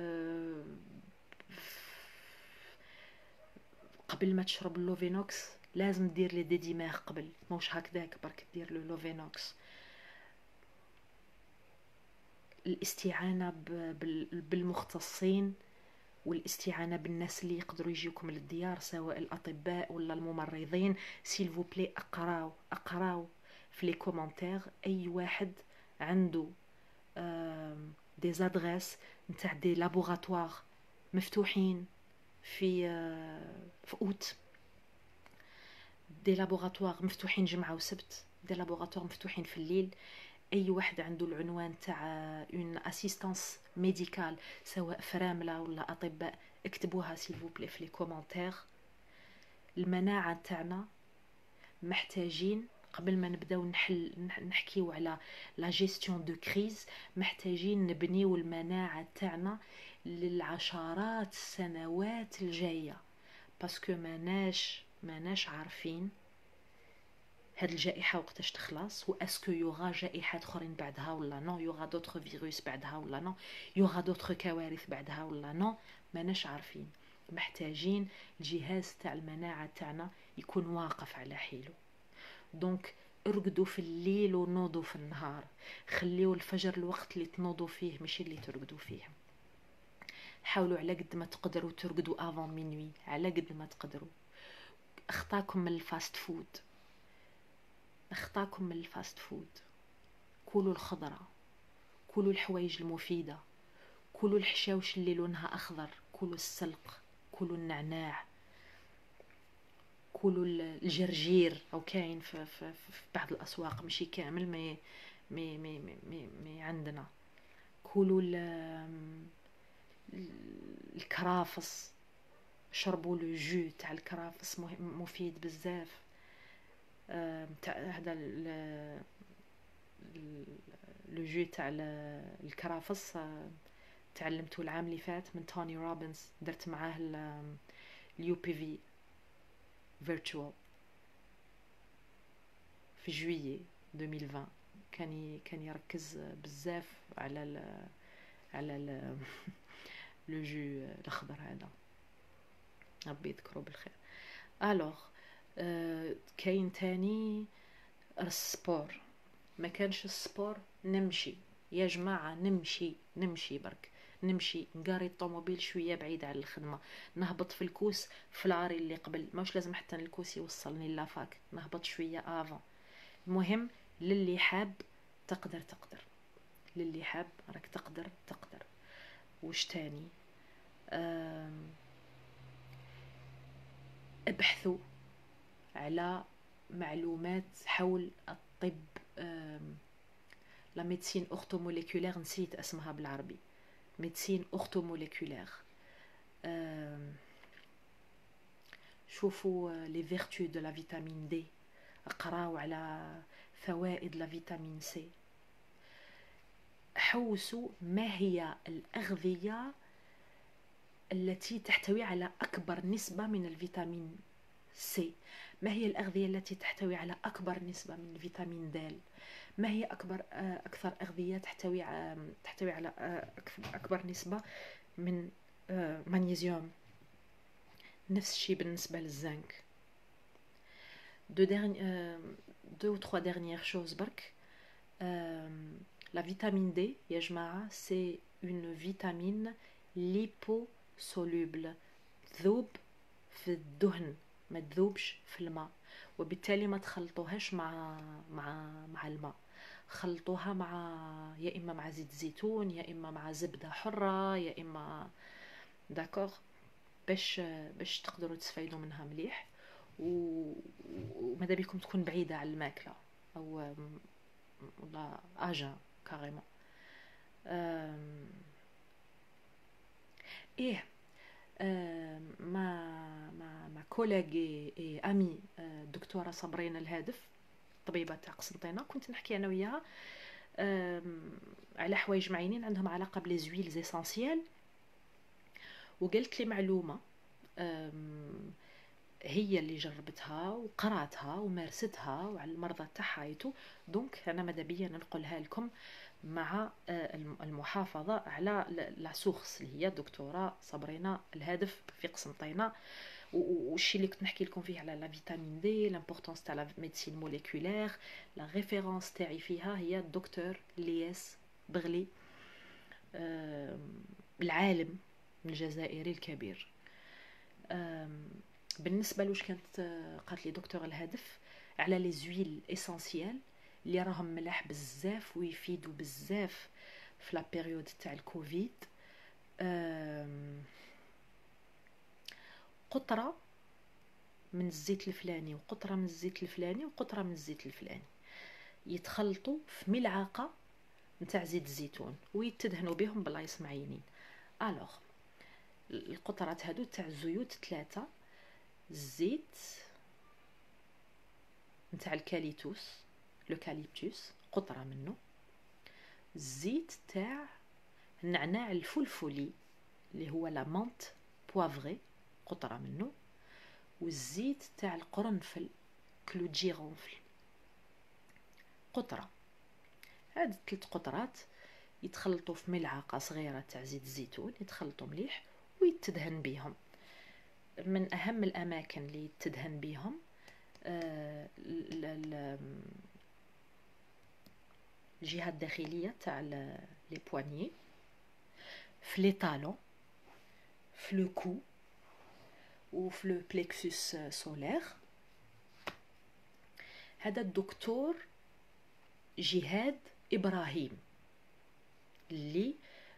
قبل ما تشرب اللوفينوكس لازم دير لي ديديماغ قبل، موش هكذاك برك دير لو لوفينوكس. الاستعانة بالمختصين والاستعانة بالناس اللي يقدروا يجيوكم للديار، سواء الأطباء ولا الممرضين. سيل فو بلي أقراو في لي كومونتير أي واحد عنده دي زادغيس نتاع دي لابوغاتوار مفتوحين في اوت، دي لابوغاتوار مفتوحين جمعة وسبت، دي لابوغاتوار مفتوحين في الليل. اي واحد عنده العنوان تاع اون اسيستانس ميديكال سواء فرامله ولا اطباء اكتبوها سيل فو بلي في لي كومونتير. المناعه تاعنا محتاجين قبل ما نبداو نحكيو على لا جيستيون دو كريز، محتاجين نبنيو المناعه تاعنا للعشرات السنوات الجايه، باسكو ماناش عارفين هاد الجائحة وقتاش تخلص، و اسكو يوغا جائحات اخرين بعدها ولا نو، يوغا دوطخ فيروس بعدها ولا نو، يوغا دوطخ كوارث بعدها ولا نو، ماناش عارفين. محتاجين الجهاز تاع المناعة تاعنا يكون واقف على حيله. دونك ارقدوا في الليل ونوضوا في النهار، خليوا الفجر الوقت اللي تنوضوا فيه ماشي اللي ترقدوا فيه. حاولوا على قد ما تقدروا ترقدوا افون مينوي على قد ما تقدروا. اخطاكم من الفاست فود، اخطاكم من الفاست فود. كلوا الخضرة، كلوا الحوايج المفيدة، كلوا الحشاوش اللي لونها أخضر، كلوا السلق، كلوا النعناع، كلوا الجرجير أو كاين في بعض الأسواق ماشي كامل مي عندنا. كلوا الكرافس، شربوا لو جو تاع الكرافس مفيد بزاف. تاع هذا لو جو تاع الكرافس تعلمته العام اللي فات من توني روبنز، درت معاه اليو بي في فيرتشوال في جويي 2020. كان يركز بزاف على لو جو الاخضر هذا، ربي يذكره بالخير. الوغ كاين تاني السبور. ما كانش السبور نمشي يا جماعه، نمشي برك، نمشي نقاري الطوموبيل شويه بعيد على الخدمه، نهبط في الكوس في العاري اللي قبل، ماش لازم حتى الكوس يوصلني لافاك، نهبط شويه افون. المهم للي حاب تقدر، للي حاب راك تقدر. وش تاني؟ ابحثوا على معلومات حول الطب. لا ميديسين اورتوموليكولير، نسيت اسمها بالعربي، ميديسين اورتوموليكولير. شوفوا لي فيرتو دو لا فيتامين دي، اقراو على فوائد لا فيتامين سي. حوسوا ما هي الأغذية التي تحتوي على أكبر نسبة من الفيتامين سي، ما هي الأغذية التي تحتوي على أكبر نسبة من فيتامين د، ما هي أكثر أغذية تحتوي على أكبر نسبة من مغنيسيوم. نفس الشيء بالنسبة للزنك. دو و 3 dernières choses برك. La vitamine D يا جماعة c'est une vitamine liposoluble، تذوب في الدهن، ما تذوبش في الماء، وبالتالي ما تخلطوهاش مع الماء، خلطوها يا اما مع زيت زيتون، يا اما مع زبدة حرة، يا اما داكوغ، باش تقدروا تستفيدوا منها مليح. وماذا بيكم تكون بعيدة على الماكلة او ولا اجا كاريمون. ايه ما كوليغي اي امي الدكتوره صابرين الهادف، طبيبه تاع قسنطينه، كنت نحكي انا وياها على حوايج معينين عندهم علاقه بلي زويل زيسانسيال، وقالت لي معلومه هي اللي جربتها وقراتها ومارستها وعلى المرضى تاعها ايتو، دونك انا ماذا بيا ننقلها لكم مع المحافظه على لا سورس اللي هي الدكتوره صابرينا الهادف في قسنطينه. والشيء اللي كنت نحكي لكم فيه على لا فيتامين دي، لامبورطونس تاع لا ميديسين موليكولير، لا ريفيرونس تاعي فيها هي الدكتور لياس بغلي، العالم الجزائري الكبير. بالنسبه لوش كانت قالت لي دكتور الهادف على لي زويل اسونسيال اللي راهم ملاح بزاف ويفيدوا بزاف في لا بيريود تاع الكوفيد. قطره من الزيت الفلاني وقطره من الزيت الفلاني وقطره من الزيت الفلاني يتخلطوا في ملعقه نتاع زيت الزيتون ويتدهنوا بهم بلايص معينين. الوغ القطرات هادو تاع الزيوت 3، الزيت نتاع الكاليتوس لوكاليبتوس قطره منه، الزيت تاع النعناع الفلفلي اللي هو لا مونت بوافغي قطره منه، والزيت تاع القرنفل كلو جيرونفل قطره. هاد 3 قطرات يتخلطوا في ملعقه صغيره تاع زيت الزيتون، يتخلطوا مليح ويتدهن بيهم. من اهم الاماكن اللي يتدهن بيهم الجهه الداخليه تاع لي بوانيي، في لي طالون، في لو كو، وفي لو بليكسوس سولير. هذا الدكتور جهاد ابراهيم اللي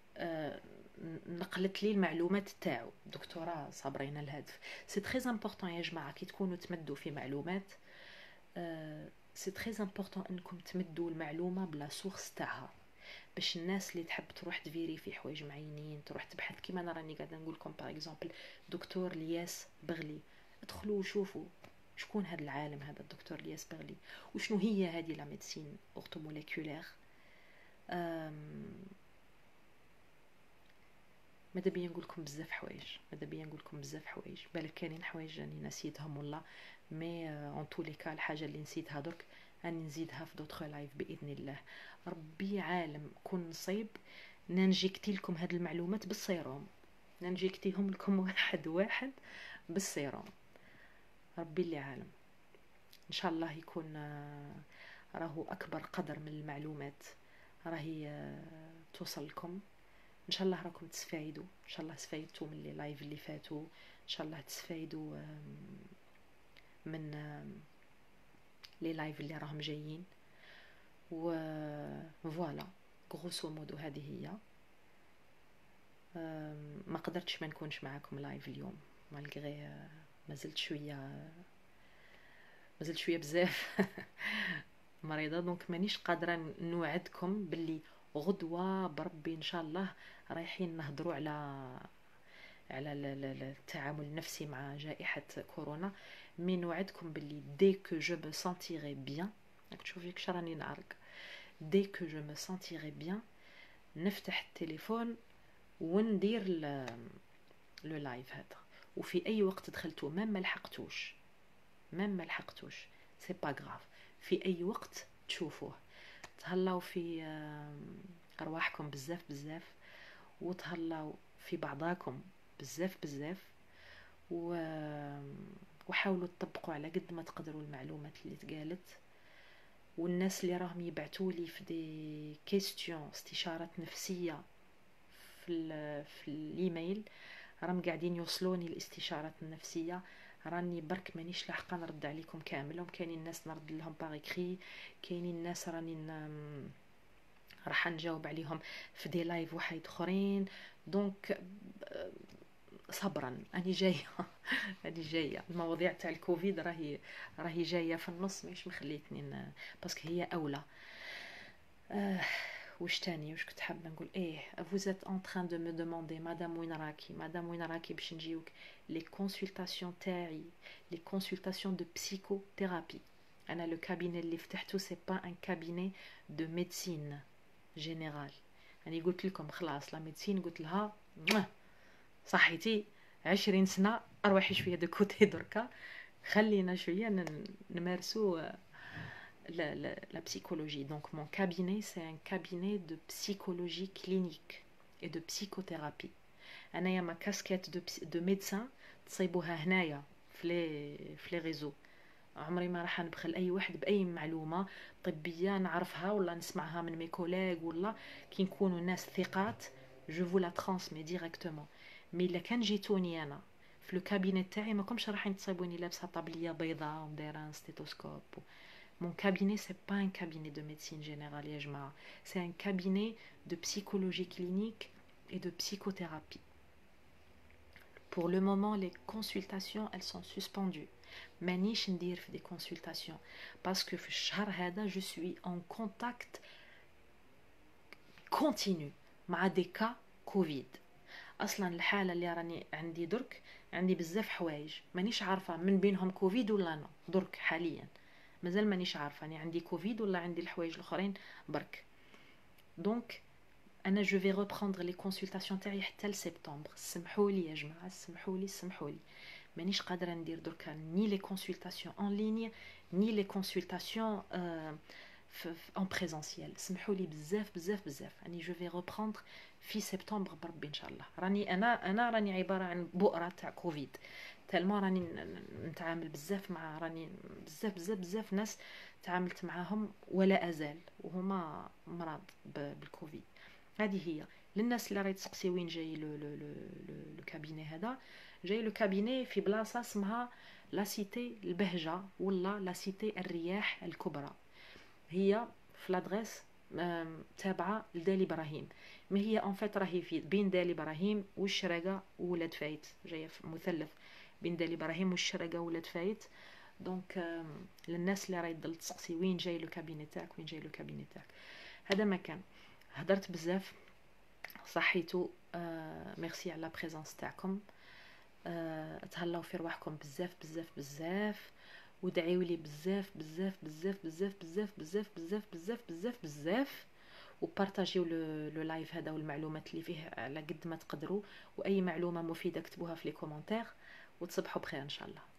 نقلت لي المعلومات تاعو، دكتوره صابرين الهادف. سي تري امبورطون يا جماعه كي تكونوا تمدوا في معلومات، سي تري امبورطون انكم تمدوا المعلومه بلا سورس تاعها، باش الناس اللي تحب تروح تفيري في حوايج معينين، تروح تبحث كيما انا راني قاعده نقول لكم باغ اكزومبل دكتور لياس بغلي، ادخلوا وشوفوا شكون هذا العالم، هذا الدكتور لياس بغلي، وشنو هي هذه لا ميديسين اورتوموليكولير. ماذا بيا نقول لكم بزاف حوايج، بالك كاينين حوايج راني نسيتهم والله، مي اون تو لي كا الحاجه اللي نسيتها درك راني نزيدها في دوطخ لايف باذن الله. ربي عالم كون نصيب ننجيكتي لكم هاد المعلومات بالسيروم، ننجيكتيهم لكم واحد واحد بالسيروم. ربي اللي عالم. ان شاء الله يكون راهو اكبر قدر من المعلومات راهي توصل لكم. ان شاء الله راكم تستفيدوا، ان شاء الله استفيدتوا من لي لايف اللي فاتوا، ان شاء الله تستفيدوا من لي لايف اللي راهم جايين. و فوالا غروسو مودو هذه هي. ما قدرتش ما نكونش معاكم لايف اليوم مالغري مازلت شويه بزاف مريضه، دونك مانيش قادره نوعدكم باللي غدوه بربي ان شاء الله رايحين نهضروا على التعامل النفسي مع جائحه كورونا. مي نوعدكم باللي دي كو جو مو سنتيري بيان، راك تشوفي كش راني نعرق، دي كو جو مو سنتيري بيان نفتح التليفون وندير لو لايف هذا. وفي اي وقت دخلتوا ما لحقتوش سي با غراف، في اي وقت تشوفوه. تهلاو في ارواحكم بزاف وتهلاو في بعضاكم بزاف وحاولوا تطبقوا على قد ما تقدروا المعلومات اللي تقالت. والناس اللي راهم يبعثوا لي في دي كيستيون استشارات نفسيه في الايميل، راهم قاعدين يوصلوني الاستشارات النفسيه، راني برك مانيش لاحقه نرد عليكم كامل. كاينين الناس نرد لهم باغيكري، كاينين الناس راني راح نجاوب عليهم في دي لايف واحد اخرين. دونك صبرا اني جايه اني جايه. المواضيع تاع الكوفيد راهي جايه في النص، مش مخليتني باسكو هي اولى. واش تاني واش كنت حابه نقول؟ vous êtes en train de me demander مادام وين راكي باش نجيوك لي كونسلطاسيون تاعي، لي كونسلطاسيون دو بسيكوثيرابي. انا لو كابيني اللي فتحته سي با ان كابيني دو ميديسين جينيرال. يعني قلت لكم خلاص لا ميديسين قلت لها صحيتي 20 سنه اروحي شويه دو كوتي دركا، خلينا شويه نمارسو la psychologie. Donc mon cabinet c'est un cabinet de psychologie clinique et de psychothérapie. انايا ما كاسكيت دو ميدسان تصيبوها هنايا في لي ريزو. عمري ما راح نبخل اي واحد باي معلومه طبيه نعرفها ولا نسمعها من مي كوليغ، ولا كي نكونوا ناس ثقات جو فو لا ترانسمي ديريكتومون. مي الا كان جيتوني انا في لو كابينيت تاعي ماكمش راح تصيبوني لابسه طابليه بيضاء ومدايره ستيتوسكوب. Mon cabinet, c'est pas un cabinet de médecine générale, c'est un cabinet de psychologie clinique et de psychothérapie. Pour le moment, les consultations, elles sont suspendues. مانيش ندير في des consultations parce que في الشهر هذا je suis en contact continu مع des cas كوفيد. اصلا الحاله اللي راني عندي درك عندي بزاف حوايج مانيش عارفه من بينهم كوفيد ولا لا. درك حاليا مازال مانيش عارفه اني عندي كوفيد ولا عندي الحوايج الاخرين برك. دونك انا جو في ريبروندر لي كونسلطاسيون تاعي حتى لسبتمبر. سمحوا لي يا جماعه، سمحوا لي مانيش قادره ندير دركا ني لي كونسلطاسيون اون ليني ني لي كونسلطاسيون en présentiel. سمحوا لي بزاف اني جو في ريبروندر في سبتمبر بربي ان شاء الله. انا راني عباره عن بؤره تاع كوفيد، تالما راني نتعامل بزاف مع راني بزاف ناس تعاملت معاهم ولا ازال وهما مرض بالكوفيد. هذه هي. للناس اللي راهي تسقسي وين جاي لو كابيني هذا، جاي لو كابيني في بلاصه اسمها لا سيتي البهجه ولا لا سيتي الرياح الكبرى. هي في لادريس تابعه لدالي ابراهيم، ما هي اون فيت راهي في بين دالي ابراهيم والشرقه وولاد فايت، جايه في مثلث بين دالي ابراهيم والشرقه وولاد فايت. دونك للناس اللي راهي تضل تسقسي وين جاي لو كابيني تاعك هذا مكان. هدرت بزاف صحيتو. ميرسي على لا بريزونس تاعكم. تهلاو في رواحكم بزاف ودعيوا لي بزاف وبارطاجيو لو لايف هذا والمعلومات اللي فيه على قد ما تقدروا، واي معلومه مفيده اكتبوها في لي كومونتير وتصبحوا بخير ان شاء الله.